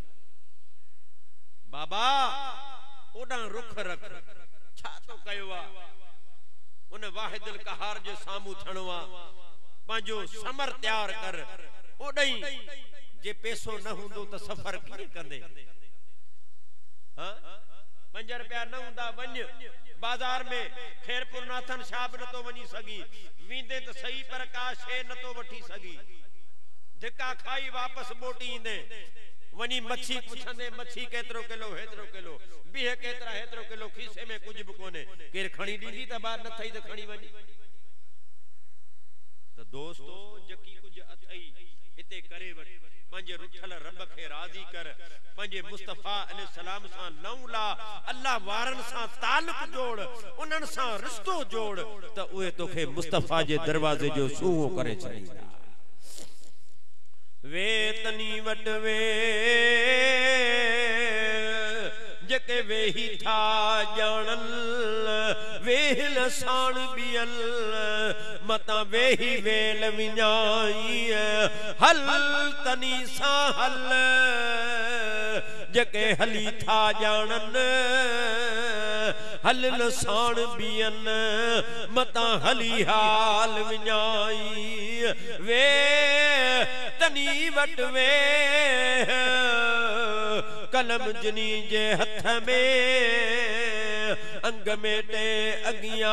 A: बाबा ओडा रुख रख छा तो कयो आ उन वाहिदुल कहार जे सामू थणवा पांजो समर तैयार कर ओडई जे पैसो न हुंदो त सफर कीअं कंदे हां पंज रुपया न हुंदा वञ बाजार में खैरपुर नाथन शाब न तो वञी सगी वींदे त सही पर का शे न तो वठी सगी धिका खाई वापस मोटी इंदे वनी मच्छी पुछंदे मच्छी केतरो किलो हेतरो किलो बीह केतरा हेतरो किलो खीसे में कुछ भी कोने केर खणी दींदी त बार न थई त खणी वनी तो दोस्तो जकी कुछ अथई हिते करे वठ पंजे रुठल रब के राजी कर पंजे मुस्तफा अलैहि सलाम सा लौला अल्लाह वारन सा ताल्लुक जोड़ उनन सा रिश्तो जोड़ त ओए तोखे मुस्तफा जे दरवाजे जो सूहो करे छॾींदा वे तनी वट वे जके वेही था जानल वेहल साण बियल मता वेही वेल विञाई हल तनी सा हल जके हली था जानन हल साण बियन मता हली हाल विञाई वे तनी वट वे कलम जनी जे हथ में अंग में टे अगिया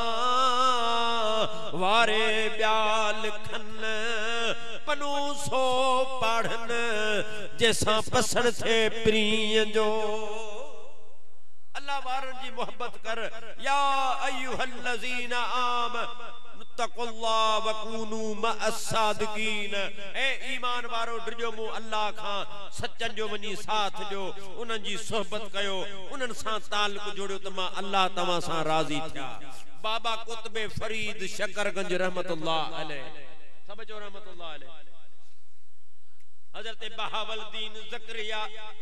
A: वारे ब्याल खन पनु सो पढ़न जैसा पसर थे प्रिय जो अल्लाह वारन जी मोहब्बत कर या अय्युहल्लज़ीना आमनू तक़ुल्लाह वकूनू मअस्सादिकीन ए ईमान वारो डरजो मु अल्लाह खां सच्चन जो वनी साथ जो उनन जी सोहबत कयो उनन सा ताल्लुक जोड़ियो त मां अल्लाह तवा सा राजी थिया बाबा कुतबे फरीद शकरगंज रहमतुल्लाह अलैह सब जो रहमतुल्लाह अलैह हजरत बहावलदीन ज़करिया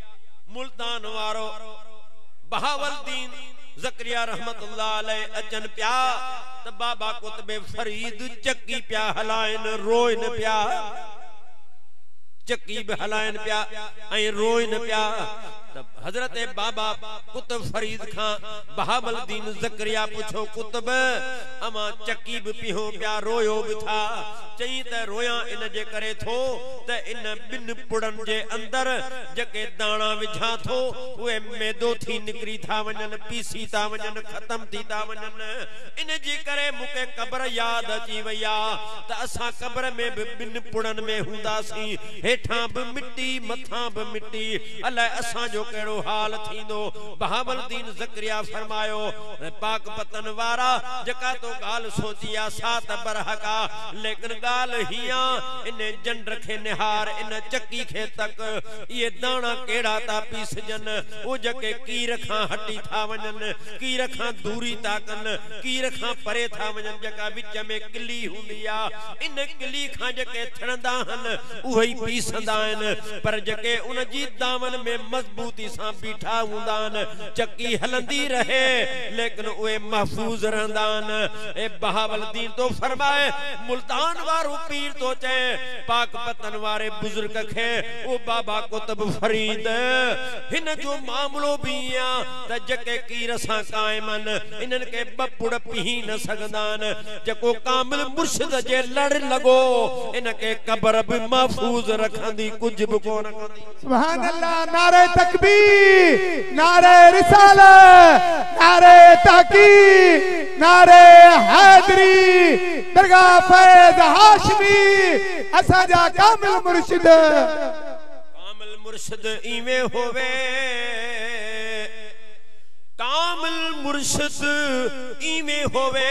A: मुल्तान वारो बहावलदीन ज़करिया रहमतुल्लाह अलैह अचन प्या त बाबा कुतबे फरीद चक्की प्या हलाइन रोइन प्या चक्की भी हलाइन प्या ऐं रोइन प्या तब हजरत बाबा कुतुब फरीद खां बहावलदीन ज़करिया पुछो कुतुब अमा चक्की भी पियो प्या रोयो भी था चई त रोया इन जे करे थो त इन बिन पुड़न जे अंदर जके दाणा विझा थो उहे मैदो थी निकरी था वञन पीसी था वञन खत्म थी था वञन इन जे करे मूंखे क़ब्र याद अची वई आ त असां क़ब्र में भी बिन पुड़न में हूंदासीं हेठां भी मिट्टी मथां भी मिट्टी अलाए असां जो केड़ो हाल थींदो बहावलदीन ज़करिया फरमायो पाक पतन वारा जका तो गाल सोचिया सात बरहका लेकिन गाल हिया इन जंड खे निहार इन चक्की खे तक ये दाना केड़ा ता पीसजन ओ जके कीर खां हटी था वञन कीर खां दूरी ता कन कीर खां परे था वञन जका विच में किली हुंदी आ इन किली खां जके थणंदा हन उहे पीसंदा आहिन पर जके उन जी दामन में मजबूती सां बीठा हूंदा आहिन चक्की हलंदी रहे लेकिन उहे महफूज रहंदा आहिन ए बहावलदीन तो फरमाए मुल्तान वारो पीर तो चे पाक पतन वारे बुजुर्ग खे ओ बाबा कुतुब फरीद हिन जो मामलो भी आ त जके कीर सां कायमन इनन के बपुड़ पी न सगदान जको कामिल मुर्शिद जे लड़ लगो इनके कब्र भी महफूज रखंदी कुछ भी कोन कंदी
B: सुभान अल्लाह नारे तकबीर नारे रिसालत नारे तहकीक नारे हैदरी दरगाह फैज हाशमी असाजा कामिल मुर्शिद
A: कामिल मुर्शिद इवे होवे कामिल मुर्शिद इवे होवे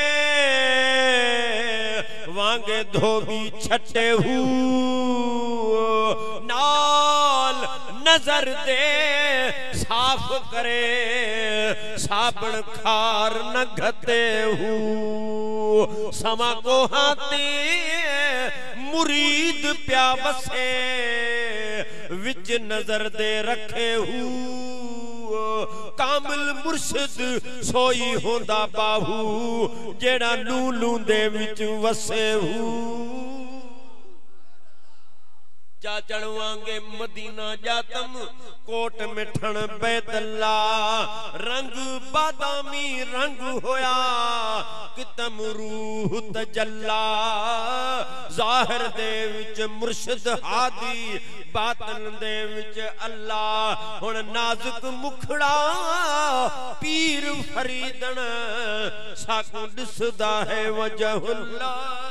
A: वांगे धोबी छटे हु नाल नजर दे साफ करे साबण खार न घते हु समा को हाथे मुरीद प्या बसे विच नजर दे रखे हु कामिल मुर्शिद सोई होंदा बाहू जेड़ा लूलू दे विच वसे हु चाचण वांगे मदीना जातम कोट मिठण बैतल्ला रंग बादामी रंग होया कितम रूह तजल्ला जाहिर दे विच मुर्शिद हादी बातन दे विच अल्लाह हुण नाजुक मुखड़ा पीर फरीदन साकू दिसदा है वजहुल्ला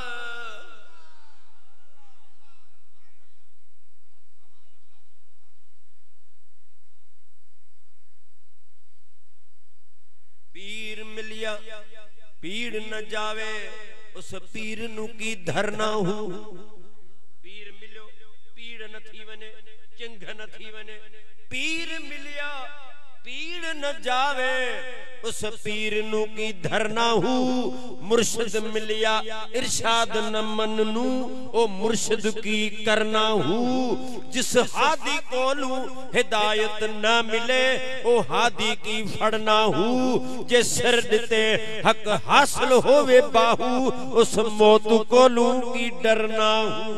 A: पीर मिलिया पीर न जावे उस पीर नु की धरना हूं पीर मिलो पीर न थी वने चिंघ न थी वने पीर मिलिया पीर न जावे उस पीर नु की धरना हूं मुर्शिद मिलिया इरशाद न मननू ओ मुर्शिद की करना हूं जिस हादी कोलू हिदायत न मिले ओ हादी की फड़ना हूं जे सिर दिते हक हासिल होवे बाहू उस मौत कोलू की डरना हूं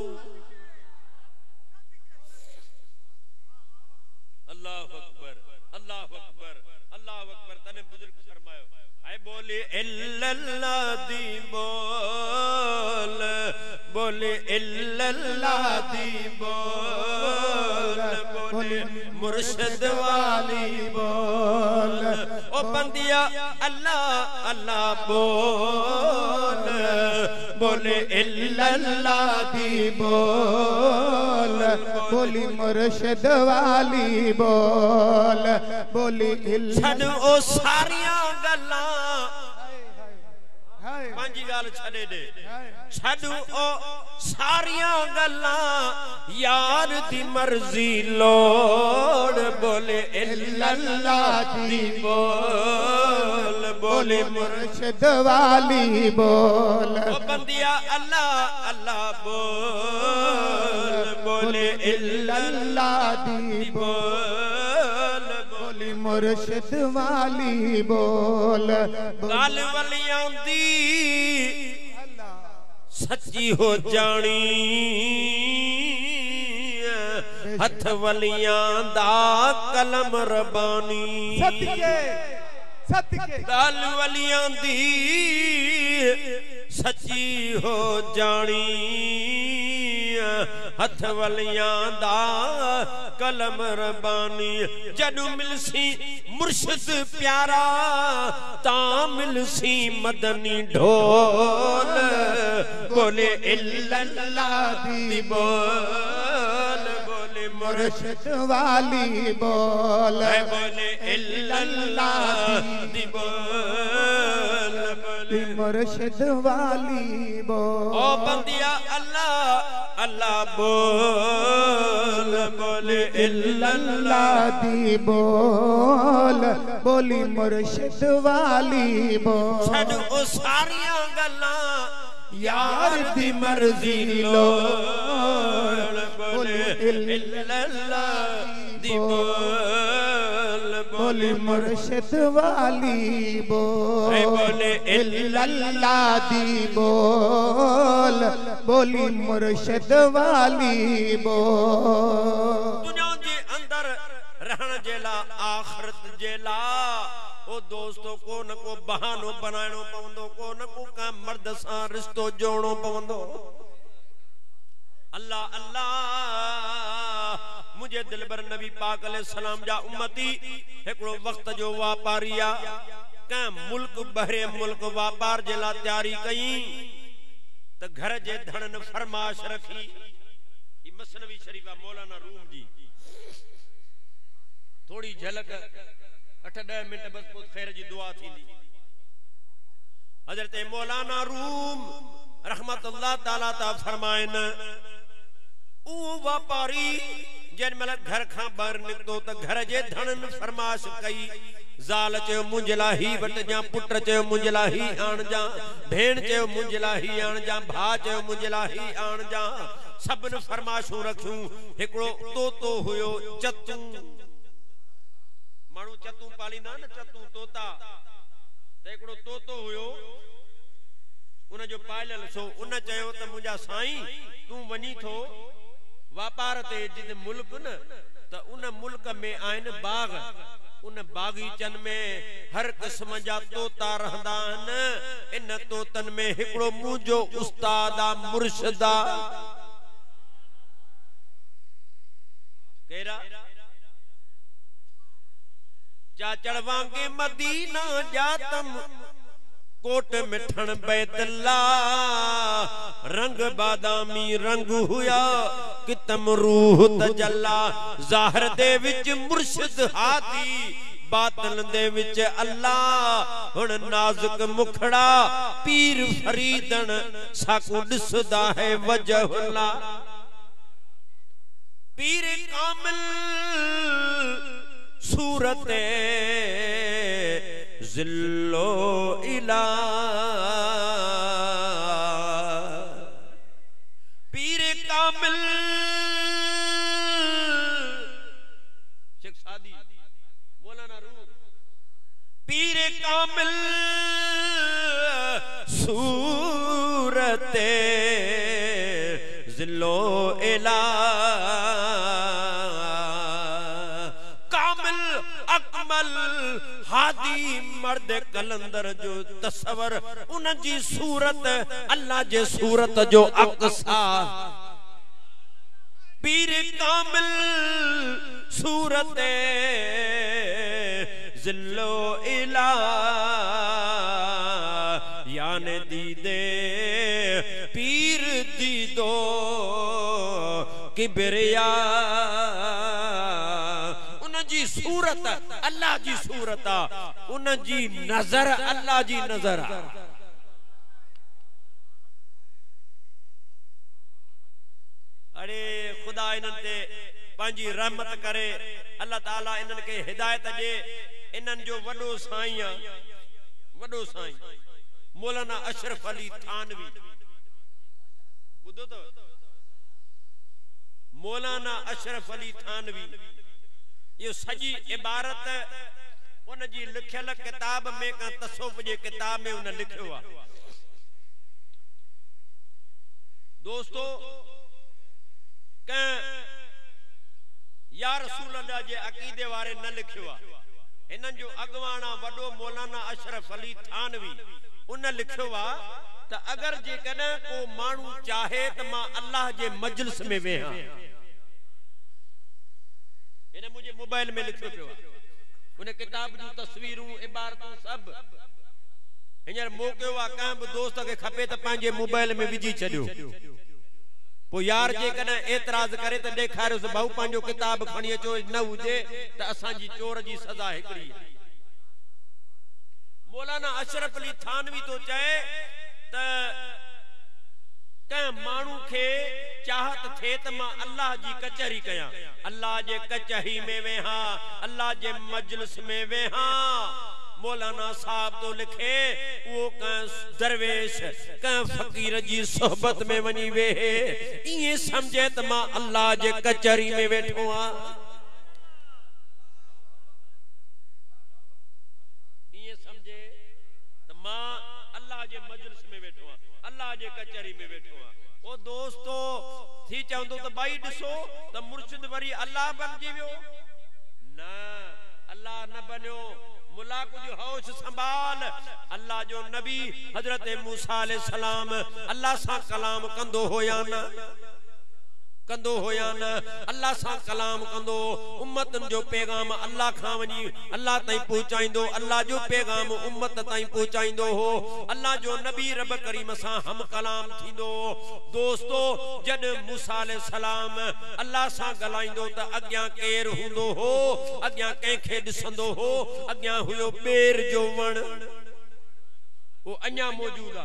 A: इल्लल्लाह दी बोल बोले इल्लल्लाह दी बोल बोले मुर्शिद वाली बोल ओ बंदिया अल्लाह अल्लाह बोल बोले इल्लल्लाह दी बोल बोली मुर्शिद वाली बोल बोली छड़ ओ सारियां गल्लां पांजी गाल छड़े दे छड़ ओ सारियां गल्लां यार दी मर्जी लोड़ बोले इल्लल्लाह दी बोल बोले मुर्शिद वाली बोल ओ बंदिया अल्लाह अल्लाह बोल बोले इल्लल्लाह दी बोल
B: मुर्शिद वाली बोल
A: गाल वलियां दी सच्ची हो जानी हथ वलियां दा कलम रबानी
B: सदके सदके
A: गाल वलियां दी सच्ची हो जानी हथ वलियां दा कलम रबानी जदू मिलसी मुर्शिद प्यारा ता मिलसी मदनी ढोल बोले इल्लल्लाह दी बोल बोले
B: मुर्शिद वाली बोल
A: बोले इल्लल्लाह दी बोल बोले
B: मुर्शिद वाली बोल
A: ओ बंदिया अल्लाह अल्लाह बोल बोले
B: इल्लल्लाह दी बोल बोली मुर्शिद वाली बोल
A: छड़ ओ सारियां गल्लां
B: यार दी मर्जी लो
A: बोले इल्लल्लाह दी बोल
B: बोली मुर्शिद वाली बोल
A: बोले
B: इल्लल्लाह दी बोल बोली मुर्शिद वाली बोल
A: दुनिया जे अंदर रहण जेला आखिरत जेला ओ दोस्तों को न को बहानो बनाणो पवंदो को न को का मर्द सां रिश्तो जोड़ो पवंदो अल्लाह अल्लाह मुझे दिलबर नबी पाक अलैहि सलाम जा उम्मती एकड़ो वक्त जो वापारिया का मुल्क बहरे मुल्क वापार जेला तैयारी कई त घर जे धणन फरमाश रखी ई मसनवी शरीफा मौलाना रूम जी थोड़ी झलक अठ ॾह मिनट बस पोइ खैर जी दुआ थींदी हजरत मौलाना रूम रहमतुल्लाह ताला ता फरमाइन ओ वापारी जन मल घर खां बाहर निकतो त घर जे धणन फरमाश कई ज़ाल चयो मुंजला ही वट जा पुट चयो मुंजला ही आण जा भेण चयो मुंजला ही आण जा भा चयो मुंजला ही आण जा सबन फरमाशूं रखियूं हिकड़ो तोतो हुयो चतू माण्हू चतू पालींदा न चतू तोता त हिकड़ो तोतो हुयो उन जो पालियल सो उन चयो त मुंहिंजा साईं तूं वञी थो वापार ते जिन मुल्क न त उन मुल्क में आइन बाग उन बागीचन में हर किस्म जा तोता रहंदा आहिनि इन तोतन में हिकड़ो मुंहिंजो उस्ताद आ मुर्शिद आ केरा चाचड़ वांगे मदीना जातम कोट मिठन बैतल्ला रंग बादामी रंग हुया कितम रूह तजल्ला ज़ाहिर दे विच मुर्शिद हाथी बातन दे विच अल्लाह हुन नाजुक मुखड़ा पीर फरीदन साकू दिसदा है वजहुल्ला पीर कामिल सूरते जिल्लो इला पीर कामिल शेख सादी मौलाना रूम पीर कामिल सूरते जिल्लो इला कामिल अकमल हादी मर्द कलंदर जो तस्वर उन जी सूरत अल्लाह जे सूरत जो अक्सा पीर कामिल सूरत जिल्लो इला याने दीदे पीर दीदो किबरिया जी सूरत अल्लाह जी सूरत उन जी नजर अल्लाह जी नजर अरे खुदा इन्हनि ते पंहिंजी रहमत करे अल्लाह ताला इन्हनि खे हिदायत ॾे इन्हनि जो वॾो साईं आहे वॾो साईं मौलाना अशरफ अली थानवी ॿुधो अथव मौलाना अशरफ अली थानवी यो सजी इबारत उन जी लिखियल किताब में का तसव्वुफ जे किताब में उन लिखियो आ। दोस्तों क या रसूल अल्लाह जे अकीदे वारे न लिखियो आ। इनन जो अगवाना वडो मौलाना अशरफ अली थानवी उन लिखियो आ त अगर जे कने को मानू चाहे त मां अल्लाह जे मजलिस में वेहा। इने मुझे मोबाइल में लिखियो पियो उन किताब जो तस्वीरूं इबारतूं सब हियर मोकियो आ। कंहिं बि दोस्त खे खपे त पंहिंजे मोबाइल में विझी छॾियो। पो यार जे कने एतराज करे त ॾेखारियोसि भाऊ पंहिंजो किताब खणी अचो न हुजे त असांजी चोर जी सज़ा हिकड़ी है। मौलाना अशरफ अली थानवी तो चए त कंहिं माण्हू खे चाहत थे त मां अल्लाह जी कचहरी कयां, अल्लाह जे कचहरी में वेहा, अल्लाह जे मजलिस में वेहा। मौलाना साहब तो लिखे वो कंहिं दरवेश कंहिं फकीर जी सोहबत में वनी वेहे इए समझे त मां अल्लाह जे कचहरी में वेठो आ। इए समझे त मां अल्लाह जे मजलिस में वेठो आ, अल्लाह जे कचहरी में वेठो आ। ओ दोस्तो थी चवंदो त भाई ॾिसो त मुर्शिद वरी अल्लाह बणजी वियो। न अल्लाह न बनियो। मुलाक जो होश संभाल। अल्लाह जो नबी हजरत मूसा अलैहि सलाम अल्लाह सा कलाम कंदो होया न कंदो होया न अल्लाह सा कलाम कंदो। उम्मतन जो पैगाम अल्लाह खां वनी अल्लाह ताईं पहुचाइंदो, अल्लाह जो पैगाम उम्मत ताईं पहुचाइंदो हो। अल्लाह जो नबी रब करीम सा हम कलाम थींदो। दोस्तो जद मूसा अलैहि सलाम अल्लाह सा गलाइंदो त अग्यां केर हुंदो हो, अग्यां कंहिंखे ॾिसंदो हो। अग्यां हुयो बेर जो वण, वो अञा मौजूद आ,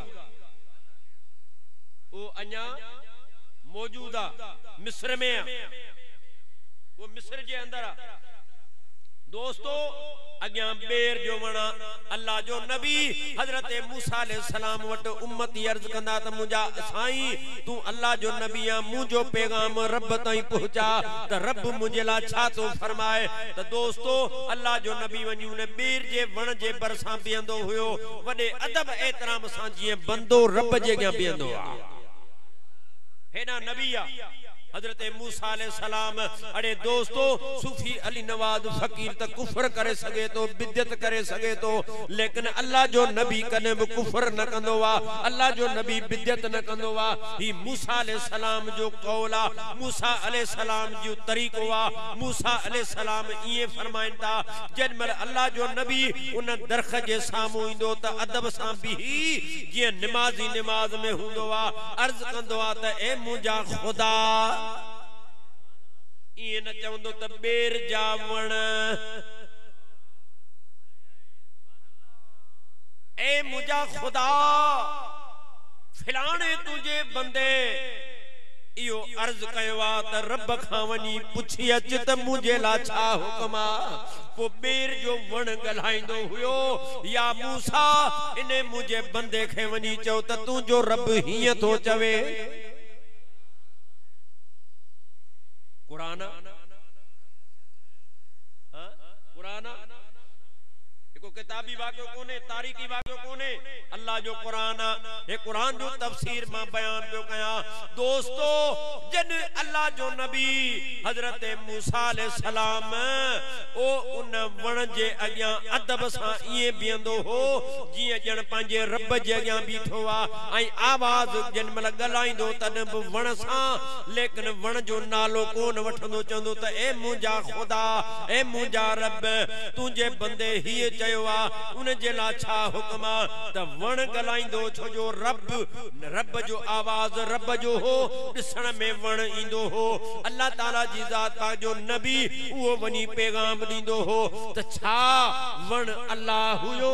A: वो अञा मौजूद आ, मिस्र में आ, वो मिस्र जे अंदर आ। दोस्तो अग्यां बेर जो वणा अल्लाह जो नबी हजरत मूसा अलैहि सलाम वट उम्मत अर्ज कंदा त मुंजा साईं तू अल्लाह जो नबी आ, मुंजो पैगाम रब ताईं पहुंचा त रब मुंजे ला छा तो फरमाए। त दोस्तो अल्लाह जो नबी वनी उन बेर जे वण जे बरसां बीहंदो हुयो वडे अदब एहतराम सां जीअं बंदो रब जे अॻियां बीहंदो आ। हेना नबी आ हजरत मूसा अलैहि सलाम। अरे दोस्तो सूफी अली नवाज फकीर त कुफर करे सके तो, बिद्दत करे सके तो, लेकिन अल्लाह जो नबी कने भी कुफर न कंदो आ, अल्लाह जो नबी बिद्दत न कंदो आ। ही मूसा अलैहि सलाम जो कौल आ, मूसा अलैहि सलाम जो तरीक़ो आ। मूसा अलैहि सलाम इए फरमाइन ता जन्मल अल्लाह जो नबी उन दरख जे सामू इंदो त अदब सां बिही जे नमाजी नमाज में हुंदो आ, अर्ज कंदो आ त ए मुंजा खुदा इए न चवंदो त बेर जा वण, ए मुंजा खुदा फिलाने तुझे बंदे इयो अर्ज कयो आ त रब खां वनी पुछी अच त मुंजे ला छा हुक्म आ। पो बेर जो वण गलाइंदो हुयो या मूसा इने मुंजे बंदे खे वनी चओ त तू जो रब हीअं थो चवे। कुरान हाँ कुरान एको किताबी वाक्यो कोने, तारीखी वाक्यो कोने, अल्लाह जो कुरान है। कुरान जो तफसीर मां बयान पियो कया। दोस्तो जन अल्लाह जो नबी हजरत मूसा अलैहि सलाम ओ उन वण जे अग्यां अदब सां इए बीहंदो हो जीअं ॼण पंहिंजे रब जे अग्यां बीठो आ ऐं आवाज जन मल गलाइंदो तन बि वण सां, लेकिन वण जो नालो कोन वठंदो, चवंदो त ए मुंजा खुदा, ए मुंजा रब तुंहिंजे बंदे हीअ चयो आ उन जे ला छा हुक्म आ। त वण गलाइंदो छो जो रब रब जो आवाज रब जो हो, ॾिसण में वण ईंदो हो। अल्लाह ताला जी ज़ात पाक जो नबी उहो वनी पैगाम ॾींदो हो त छा वण अल्लाह हुयो?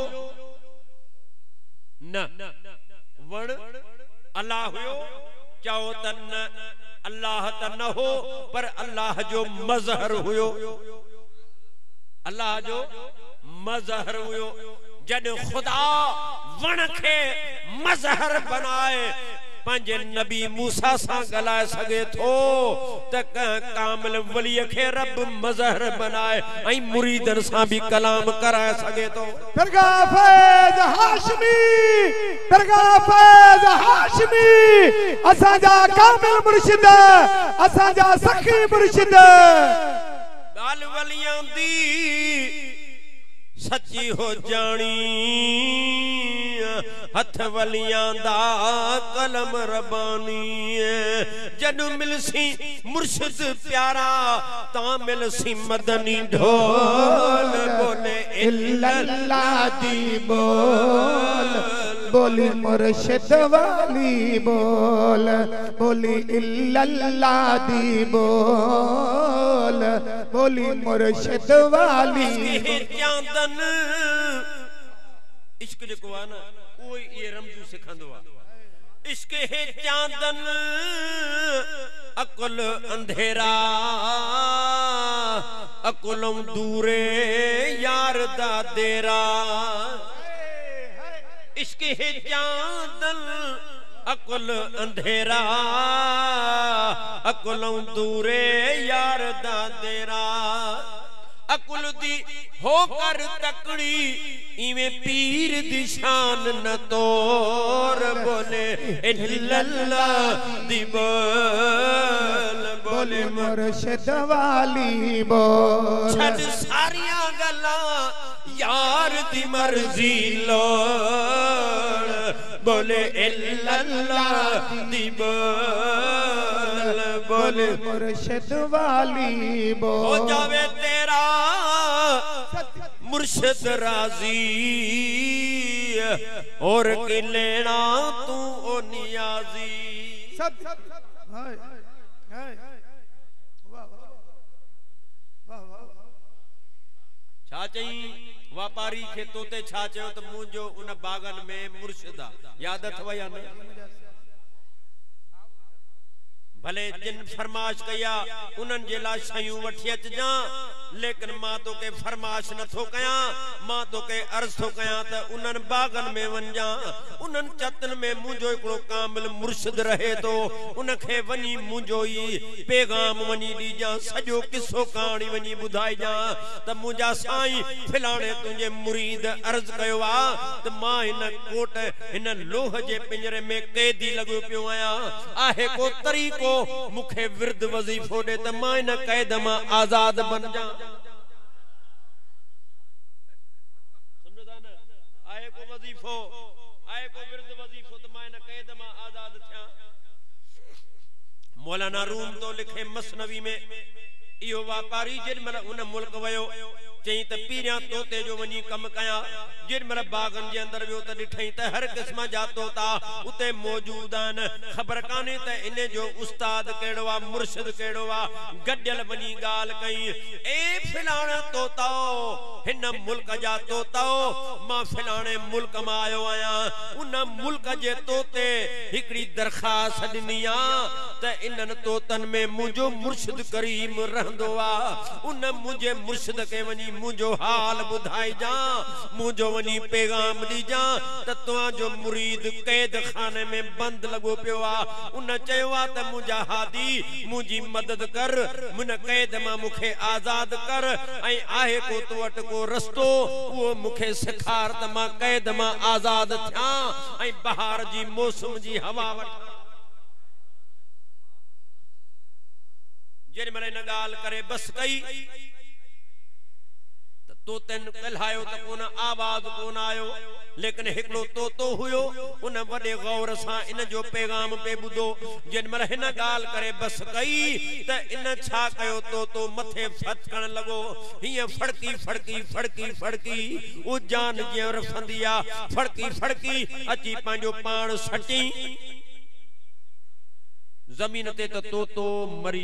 A: न वण अल्लाह हुयो? चओ त न अल्लाह त न हो, पर अल्लाह जो मज़हर हुयो, अल्लाह जो मज़हर हुयो। जद खुदा वण खे मज़हर बनाए पंजे नबी मूसा सा गलाए सके थो त कामिल वली खे रब मजहर बनाए ऐं मुरीदन सा भी कलाम कराए सके तो
B: दरगाह फैज हाशमी दरगाह फैज हाशमी असा जा कामिल मुर्शिद असा जा सखी मुर्शिद
A: गाल वलियां दी सच्ची हो जानी हथ वलियां दा कलम रबानी जदू मिलसी मुर्शिद प्यारा ता मिलसी मदनी ढोल बोले
B: इल्लल्लाह दी बोल बोली मुर्शिद वाली बोल बोली इल्लल्लाह दी बोल बोली मुर्शिद वाली
A: चांदन इश्क जो आ ना वो ये रमजू सिखंदो आ इश्क है चांदन अकुल अंधेरा अकुलम दूरे यार दा देरा इश्क है चांदन अकुल अंधेरा अकुलम दूरे यार दा देरा अकुल दी होकर तकड़ी इवें पीर दी शान न तोर बोले इल्लल्लाह दी बोल बोले
B: मुर्शिद वाली बोल
A: छड़ सारियां गल्लां यार दी मर्जी लोड़ बोले इल्लल्लाह दी बोल बोले
B: मुर्शिद वाली बोल
A: हो जावे तेरा मुर्शिद राजी और कि लेना तू ओ नियाजी
B: सब हाय हाय वाह वाह वाह
A: छा चई व्यापारी खे तोते छा चयो त मुंजो उन बागन में मुर्शिदा याद अथव या न भले जिन फरमाश कया उनन जे ला शयूं वठी अचजा लेकिन मां तो के फरमाश न थो कया मां तो के अर्ज थो कया त उनन बागन में वंजा उनन चतन में मुंजो एकड़ो कामिल मुर्शिद रहे तो उनखे वनी मुंजो ई पैगाम वनी दीजा सजो किस्सो कहानी वनी बुधाई जा त मुंजा साईं फिलाणे तुझे मुरीद अर्ज कयो आ त मां इन कोट इन लोह जे पिंजरे में कैदी लगो पियो आया आहे को तरीको मुखे विरद वजीफो दे त मां इन कैद मां आजाद बन जा समझदा न आहे को वजीफो आहे को विरद वजीफो त मां इन कैद मां आजाद थिया मौलाना रूम तो लिखे मसनवी में इहो व्यापारी जिन मल उन मुल्क वयो चई त पीरिया तोते जो वनी कम कया जिन मल बागन जे अंदर वियो त दिठई त हर किस्म जा तोता उते मौजूद आन खबर काने त इने जो उस्ताद केड़ो आ मुर्शिद केड़ो आ गड्डल वनी गाल कई ए फिलाणे तोता हिन मुल्क जा तोता मां फिलाणे मुल्क मां आयो आया उन मुल्क जे तोते हिकड़ी दरखास्त दिनी आ त इनन तोतन में मुजो मुर्शिद करीम रहंदो आ उन मुझे मुर्शिद के वनी मुझो हाल बुधाई जा मुझो वनी पैगाम दी जा त तुआ जो मुरीद कैद खाने में बंद लगो पियो आ उन चयो आ त मुजा हादी मुजी मदद कर मुन कैद मां मुखे आजाद कर ऐ आहे को तो वट को रस्तो वो मुखे सिखार त मां कैद मां आजाद थिया ऐ बहार जी मौसम जी हवा वठ जेर मले न गाल करे बस कई तो तन कल्हायो त कोन आवाज कोन आयो लेकिन हिकड़ो तोतो हुयो उन वडे गौर सा इन जो पैगाम पे बुधो जिन मल हिन गाल करे बस कई त इन छा कयो तोतो मथे फटकण लगो हिय फड़की फड़की फड़की फड़की ओ जान जे रफंदिया फड़की फड़की अची पांजो पाण सटी जमीन ते त तोतो मरी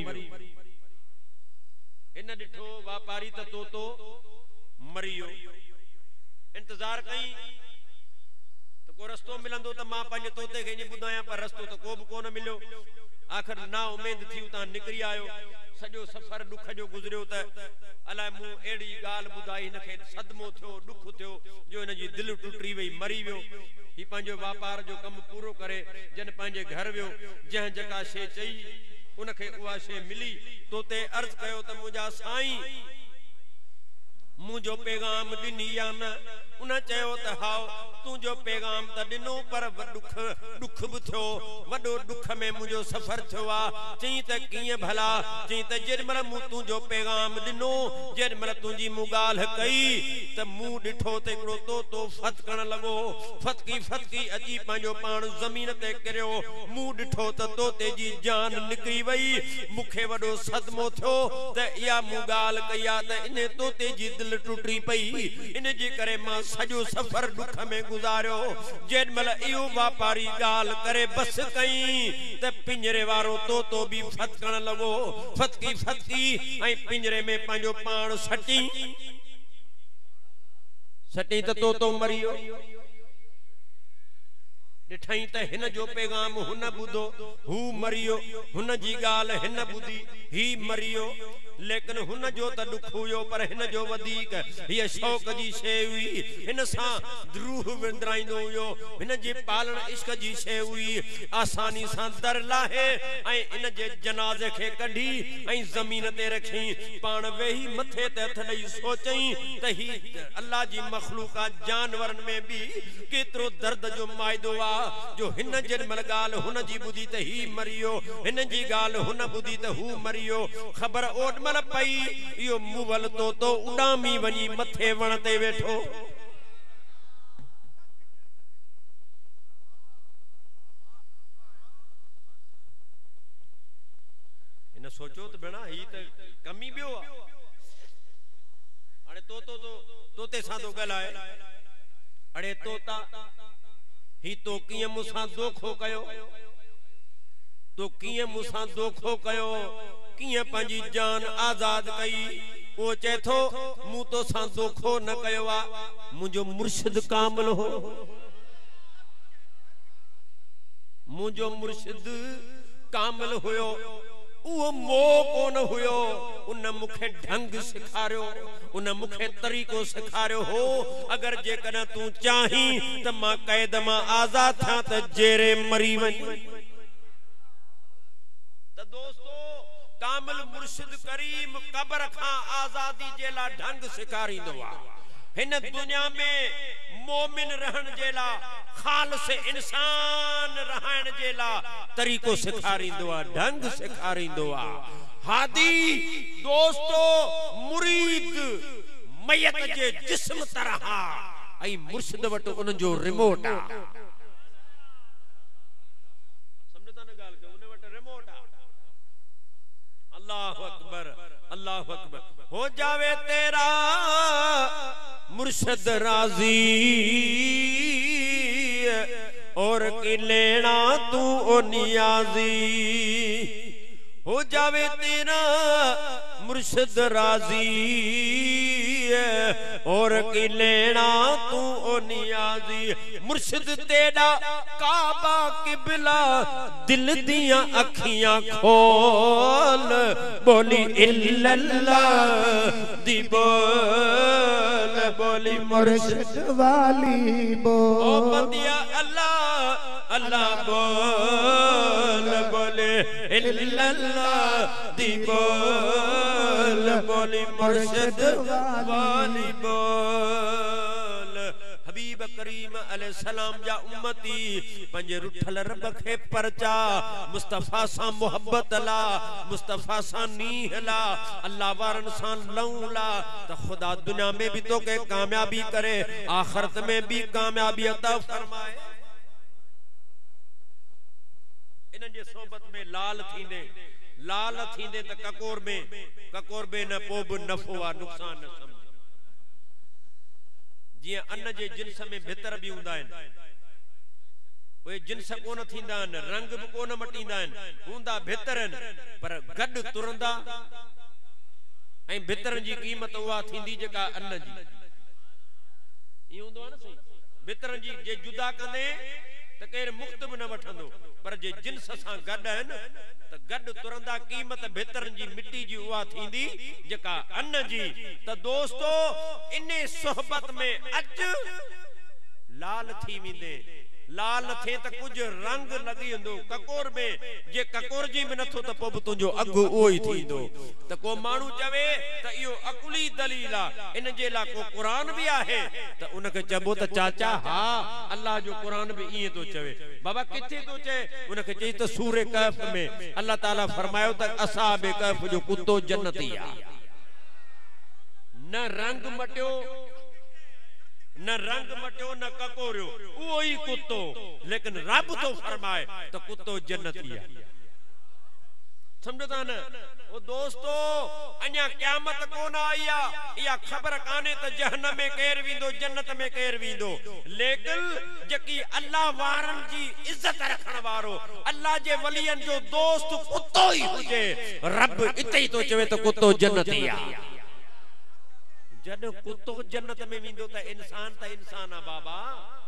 A: इन दिठो व्यापारी त तोतो मरियो इंतजार कई तो को रस्तो मिलंदो त मां पंहिंजे तोते खे ईअं ॿुधायां पर रस्तो त को बि कोन मिलियो आखिर ना उमेद थी उतां निकिरी आयो सॼो सफ़र दुख जो गुज़रियो त अलाए मूं अहिड़ी ॻाल्हि ॿुधाई हिनखे सदमो थियो दुख थियो जो हिन जी दिलि टुटी वई मरी वियो ही पंहिंजो वापार जो कमु पूरो करे जन पंहिंजे घर वियो जंहिं जेका शइ चई उनखे उहा शइ मिली तो ते अर्ज़ कयो त मुंहिंजा साईं मुंहिंजो पैगाम ॾिनी या न उन चयो त हाओ तुंहिंजो पैगाम त ॾिनो पर दुख दुख बि थियो वॾो दुख में मुंहिंजो सफ़र थियो आहे चई त कीअं भला चई त जेॾीमहिल मूं तुंहिंजो पैगाम ॾिनो जेॾीमहिल तुंहिंजी मूं ॻाल्हि कई त मूं ॾिठो त हिकिड़ो तोतो फतकण लॻो फतकी फतकी अची पंहिंजो पाण ज़मीन ते किरियो मूं ॾिठो त तोते जी जान निकिरी वई मूंखे वॾो सदमो थियो त इहा मूं ॻाल्हि कई आहे त इन तोते जी दिलि टुटी पई इन जे करे मां सॼो सफ़र दुख में गुज़ारियो जेॾीमहिल इहो वापारी ॻाल्हि करे बस कई त पिंजरे वारो तोतो बि फतकण लॻो फतकी फतकी ऐं पिंजरे में पंहिंजो पाण सटी सटी त तोतो मरी वियो ॾिठई त हिन जो पैगाम हुन ॿुधो हू मरी वियो हुन जी ॻाल्हि हिन ॿुधी ही मरी वियो लेकिन हुन जो त दुख हुयो पर हिन जो वधीक हीअ शौक़ जी शइ हुई हिन सां रूह विंदराईंदो हुयो हिन जे पालण इश्क जी शइ हुई आसानी सां दर लाहे ऐं इन जे जनाज़े खे कढी ऐं ज़मीन ते रखी पाण वेही मथे ते हथ ॾेई सोचई त ही अल्लाह जी मखलूका जानवरनि में बि केतिरो दर्द जो माइदो आहे जो हिन जेॾीमहिल ॻाल्हि हुन जी ॿुधी त ही मरी वियो हिन जी ॻाल्हि हुन ॿुधी त हू मरी वियो ख़बर ओॾ पई इहो मुवल तोतो उॾामी वञी मथे वण ते वेठो इन सोचो त भेणा ही त कमी ॿियो आहे हाणे तोतो तो तोते सां थो ॻाल्हाए अड़े तोता ही तो कीअं मूंसां दोखो कयो तो कीअं मूंसां दोखो कयो कीअं पंहिंजी जान आज़ाद कई वो चए थो मूं तो सां दोखो न कयो आहे मुंहिंजो मुर्शिद कामिल हो मुंहिंजो मुर्शिद कामिल हुयो उहो मोह कोन हुयो उन मूंखे ढंग सेखारियो उन मूंखे तरीक़ो सेखारियो हो अगर जेकॾहिं तूं चाहीं त मां क़ैद मां आज़ाद थियां त जेरे मरी वञ त दोस्तो कामिल मुर्शिद करीम कब्र खां आजादी जे लाइ ढंग सेखारींदो आहे हिन दुनिया में मोमिन रहण जे लाइ खालिस इंसान रहण जे लाइ तरीक़ो सेखारींदो आहे ढंग सेखारींदो आहे हादी दोस्तो मुरीद मयत जे जिस्म तरह ऐं मुर्शिद वटि उन जो रिमोट आहे अल्लाह अकबर अल्लाह अकबर हो जावे तेरा मुर्शिद राजी और की लेना तू ओ नियाजी हो जावे तेरा मुर्शिद राजी और की लेना तू ओ नियाजी मुर्शिद तेरा काबा किबला दिल दिया अखियां खोल बोली इल्लल्लाह दी बोल बोली
B: मुर्शिद वाली बोल
A: ओ बंदिया अल्लाह अल्लाह बोल बोले इल्लल्लाह दी बोल बोली मुर्शिद वाली बोल हबीब करीम अलैहि सलाम जा उम्मती पंजे रुठल रब खे परचा मुस्तफा सा मोहब्बत ला मुस्तफा सा नीह ला अल्लाह वारन सा लऊं ला त खुदा दुनिया में भी तो के कामयाबी करे आखिरत में भी कामयाबी अता फरमाए इनन जे सोबत में लाल थींदे लाल थींदे त ककोर में ककोर में न पो भी नफो आ नुकसान न समझ जिया अन्न जे जिन्स में भितर भी हुंदा आहिनि ओए जिन्स कोन थींदा आहिनि रंग भी कोन मटींदा आहिनि हुंदा भितर आहिनि पर गड तुरंदा ऐं भितर जी क़ीमत उहा थींदी जेका अन्न जी ई हुंदो आहे न सही भितर जी जे जुदा कंदे त केर मुक्त भी न वठंदो पर जे जिन्स सां गॾु आहिनि त गॾु तुरंदा क़ीमत भितरनि जी मिट्टी जी उहा थींदी जेका अन्न जी। त दोस्तो इन सोहबत में अज लाल थी वेंदे लाल न थे त कुछ रंग लगी वेंदो ककोर में जे ककोर जी में नथो त पोइ तुंहिंजो अघु उहो ई थींदो। त को माण्हू चवे त इहो अकुली दलील आहे इन जे लाइ को क़ुरान बि आहे त उनखे चइबो त चाचा हा अल्लाह जो क़ुरान बि ईअं थो चवे। बाबा किथे थो चए? उनखे चई त सूरे कहफ में अल्लाह ताला फरमायो त असहाबे कहफ जो कुत्तो जन्नती आहे। न रंग मटियो न रंग मटियो न ककोरियो उहो ही कुत्तो लेकिन रब तो फरमाए तो कुत्तो जन्नती है। समझो ना ओ दोस्तो अञा क़यामत कोन आई आहे या खबर काने त जहन्नम में केर विंदो जन्नत में केर विंदो लेकिन जेकी अल्लाह वारन जी इज्जत रखण वारो अल्लाह जे वलियन जो दोस्त कुत्तो ही हुजे रब इते ही तो चवे तो कुत्तो जन्नती है। जद कुत्तो जन्नत में विंदो त इंसान त इंसान आ बाबा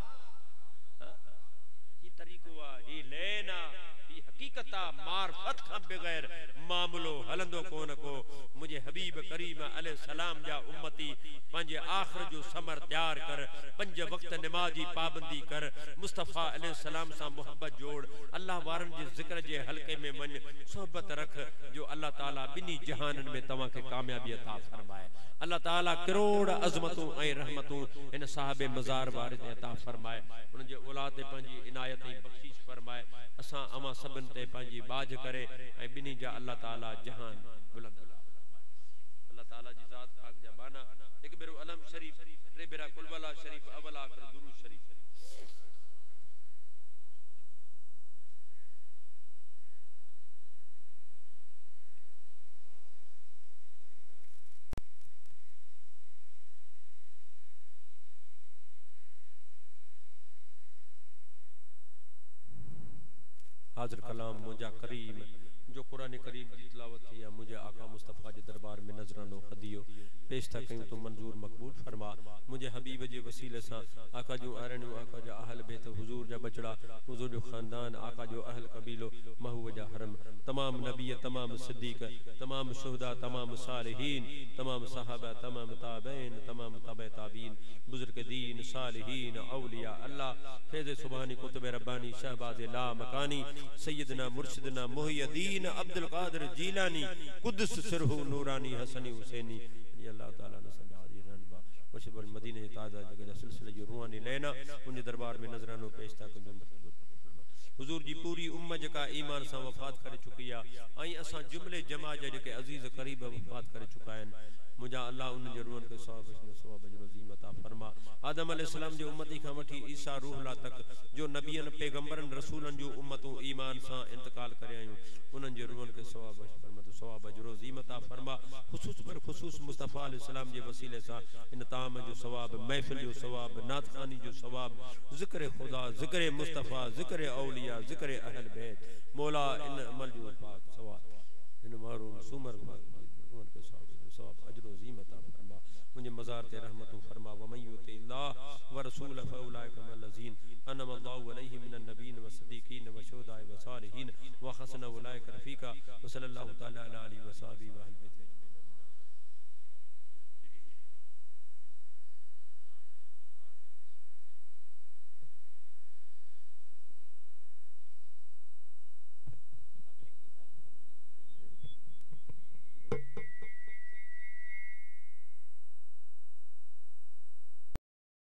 A: ही तरीको आ ही लेना ही हकीकत आ मार्फत का बगैर मामलो हलंदो कोन को। मुझे हबीब करीम अलैहि सलाम जा उम्मती पंजे आखिर जो समर तैयार कर पंज वक्त नमाजी पाबंदी कर मुस्तफा अलैहि सलाम सा मोहब्बत जोड़ अल्लाह वारन जे जिक्र जे हलके में मन सोहबत रख जो अल्लाह ताला बिनी जहानन में तवा के कामयाबी अता फरमाए। अल्लाह ताला करोड़ अजमतों ऐं रहमतों इन साहबे मजार वारिद अता फरमाए उन जे औलाद ते पंजी इनायत ऐं बख्शीश फरमाए। असा अमा सबन ते पंजी बाज करे ऐं बिनी जा अल्लाह ताला जहान बुलंद अल्लाह ताला जी जात पाक जा बाना एक बेरो अलम शरीफ रे बेरा कुलबला शरीफ अवल आखिर दुरूद शरीफ। हाजिर कलाम मुझा करीम जो कुरान करीम की तिलावत थी या मुझे आका मुस्तफ़ा के दरबार में नजरानो हदियो पेश था कयूं तो मंजूर मकबूल फरमा। मुझे हबीब जे वसीले सा आका जो अरणियो आका जो अहल बैत हुजूर जा बचड़ा हुजूर जो खानदान आका जो अहल कबीलो महबूब जा हरम तमाम नबी तमाम सिद्दीक तमाम शुहदा तमाम सालिहीन तमाम सहाबा तमाम ताबईन तमाम तबे ताबीन बुजुर्ग दीन सालिहीन औलिया अल्लाह फैज़ सुभानी कुतुब रब्बानी शहबाज ला मकानी सैयदना मुर्शिदना मुहियद्दीन अब्दुल कादिर जीलानी कुद्दस सिरहु नूरानी हसनी हुसैनी अल्लाह ताला ने सल्लल्लाहु अलैहि वसल्लम वशबल मदीने ताजा जगह सिलसिले जो रूहानी लेना उन दरबार में नजरानो पेश था कुंदो हुजूर जी पूरी उम्मत जका ईमान सा वफात करे चुकी है आई असा जुमले जमा जके अजीज करीब वफात करे चुका है। मुझा अल्लाह उन जरूरन के सवाब में सवाब अजर अता फरमा। आदम अलैहिस्सलाम जो उम्मती का वठी ईसा रूहुल्लाह तक जो नबियन पैगंबरन रसूलन जो उम्मतों ईमान सा इंतकाल करे आयो उनन जरूरन के सवाब फरमा तो सवाब अजर अता फरमा। खुसूस पर खुसूस मुस्तफा अलैहिस्सलाम जे वसीले सा इन ताम जो सवाब महफिल जो सवाब नात खानी जो सवाब जिक्र खुदा जिक्र मुस्तफा जिक्र औलिया जिक्र अहल बैत मौला इन अमल जो पाक सवाब इन मारूम सुमर पाक के सवाब सवाब अजर अता फरमा। मुझे मजार ते रहमतों फरमा व मन युति अल्लाह व रसूल फउलाइका मल्लज़ीन अनम अल्लाहु अलैहिम मिनन नबीन व सिद्दीकीन व शुहदाए व सालिहीन व हसन उलाइका रफीका व सल्लल्लाहु तआला अलैहि व सल्लम।